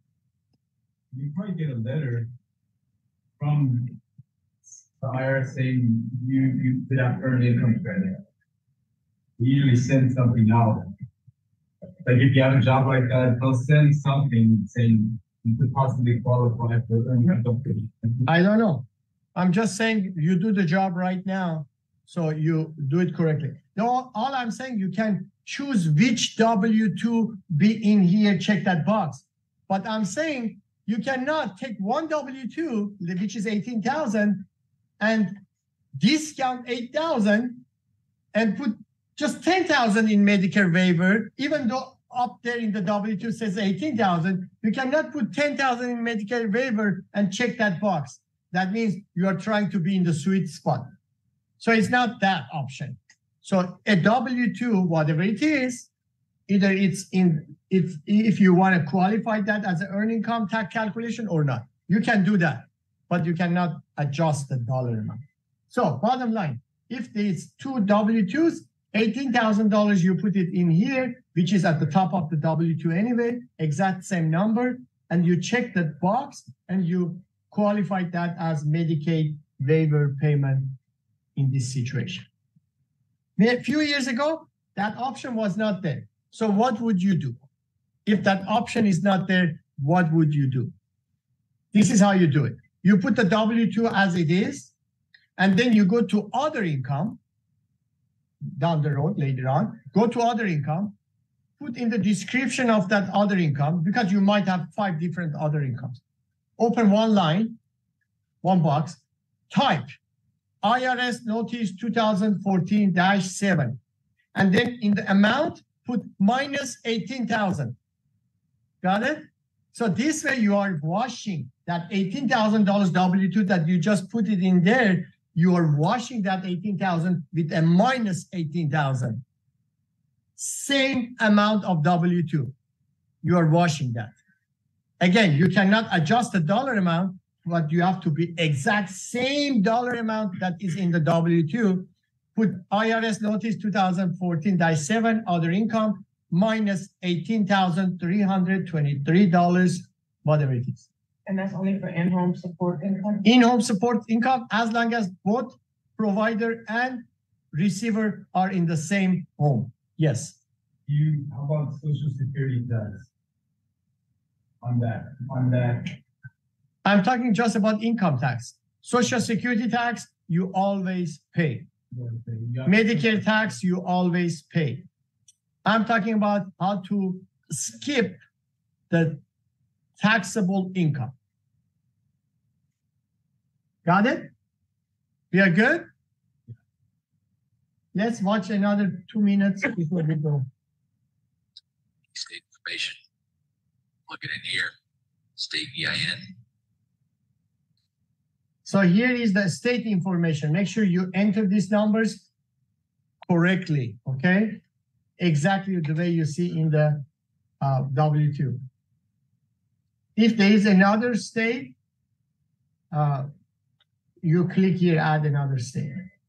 You probably get a letter from the IRS saying you did have earned income credit. We usually send something out. Like if you have a job like that, they'll send something saying you could possibly qualify for earned income credit. I don't know. I'm just saying you do the job right now, so you do it correctly. No, all I'm saying, you can choose which W-2 be in here, check that box. But I'm saying you cannot take one W-2, which is 18,000, and discount 8,000 and put just 10,000 in Medicare waiver, even though up there in the W-2 says 18,000. You cannot put 10,000 in Medicare waiver and check that box. That means you are trying to be in the sweet spot. So it's not that option. So a W-2, whatever it is, either it's in, if you want to qualify that as an earned income tax calculation or not, you can do that, but you cannot adjust the dollar amount. So bottom line, if there's two W-2s, $18,000, you put it in here, which is at the top of the W-2 anyway, exact same number, and you check that box and you qualify that as Medicaid waiver payment in this situation. A few years ago, that option was not there. So what would you do? If that option is not there, what would you do? This is how you do it. You put the W-2 as it is, and then you go to other income, down the road later on, go to other income, put in the description of that other income, because you might have 5 different other incomes. Open one line, one box, type IRS notice 2014-7, and then in the amount, put minus 18,000. Got it? So this way you are washing that $18,000 W-2 that you just put it in there. You are washing that 18,000 with a minus 18,000. Same amount of W-2. You are washing that. Again, you cannot adjust the dollar amount, but you have to be exact same dollar amount that is in the W-2. Put IRS notice 2014-7, other income, minus $18,323, whatever it is. And that's only for in-home support income? In-home support income, as long as both provider and receiver are in the same home. Yes. How about Social Security tax? On that. I'm talking just about income tax. Social Security tax, you always pay. Medicare tax, you always pay. I'm talking about how to skip the taxable income. Got it? We are good? Let's watch another 2 minutes before we go. State information. Look it in here. State EIN. So here is the state information. Make sure you enter these numbers correctly, okay? Exactly the way you see in the W-2. If there is another state, you click here, add another state.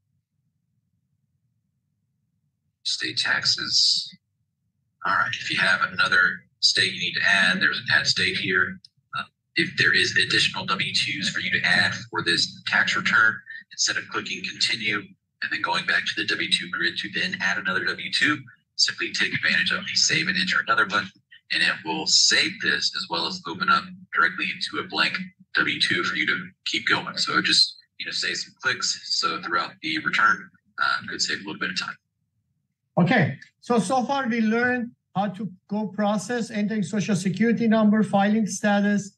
State taxes. All right, if you have another state you need to add, there's an add state here. If there is additional W-2s for you to add for this tax return, instead of clicking continue and then going back to the W-2 grid to then add another W-2, simply take advantage of the save and enter another button, and it will save this as well as open up directly into a blank W-2 for you to keep going. So just, save some clicks. So throughout the return, could save a little bit of time. Okay, so far we learned how to go process, entering Social Security number, filing status,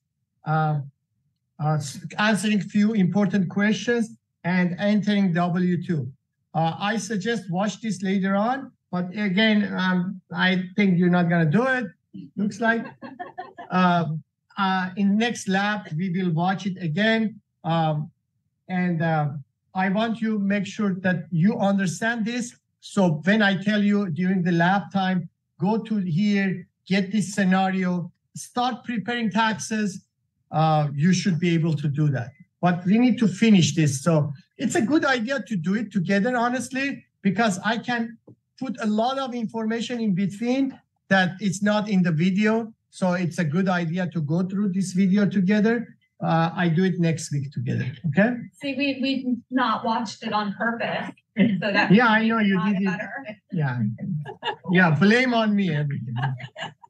answering few important questions, and entering W-2. I suggest watch this later on, but but again, I think you're not gonna do it, looks like. In next lab, we will watch it again. And I want you make sure that you understand this. So when I tell you during the lab time, go to here, get this scenario, start preparing taxes, you should be able to do that. But we need to finish this. So it's a good idea to do it together, honestly, because I can put a lot of information in between that it's not in the video. So it's a good idea to go through this video together. I do it next week together, okay? See, we not watched it on purpose, so that. Yeah, I know you made did it. better. Yeah. Yeah, blame on me everything.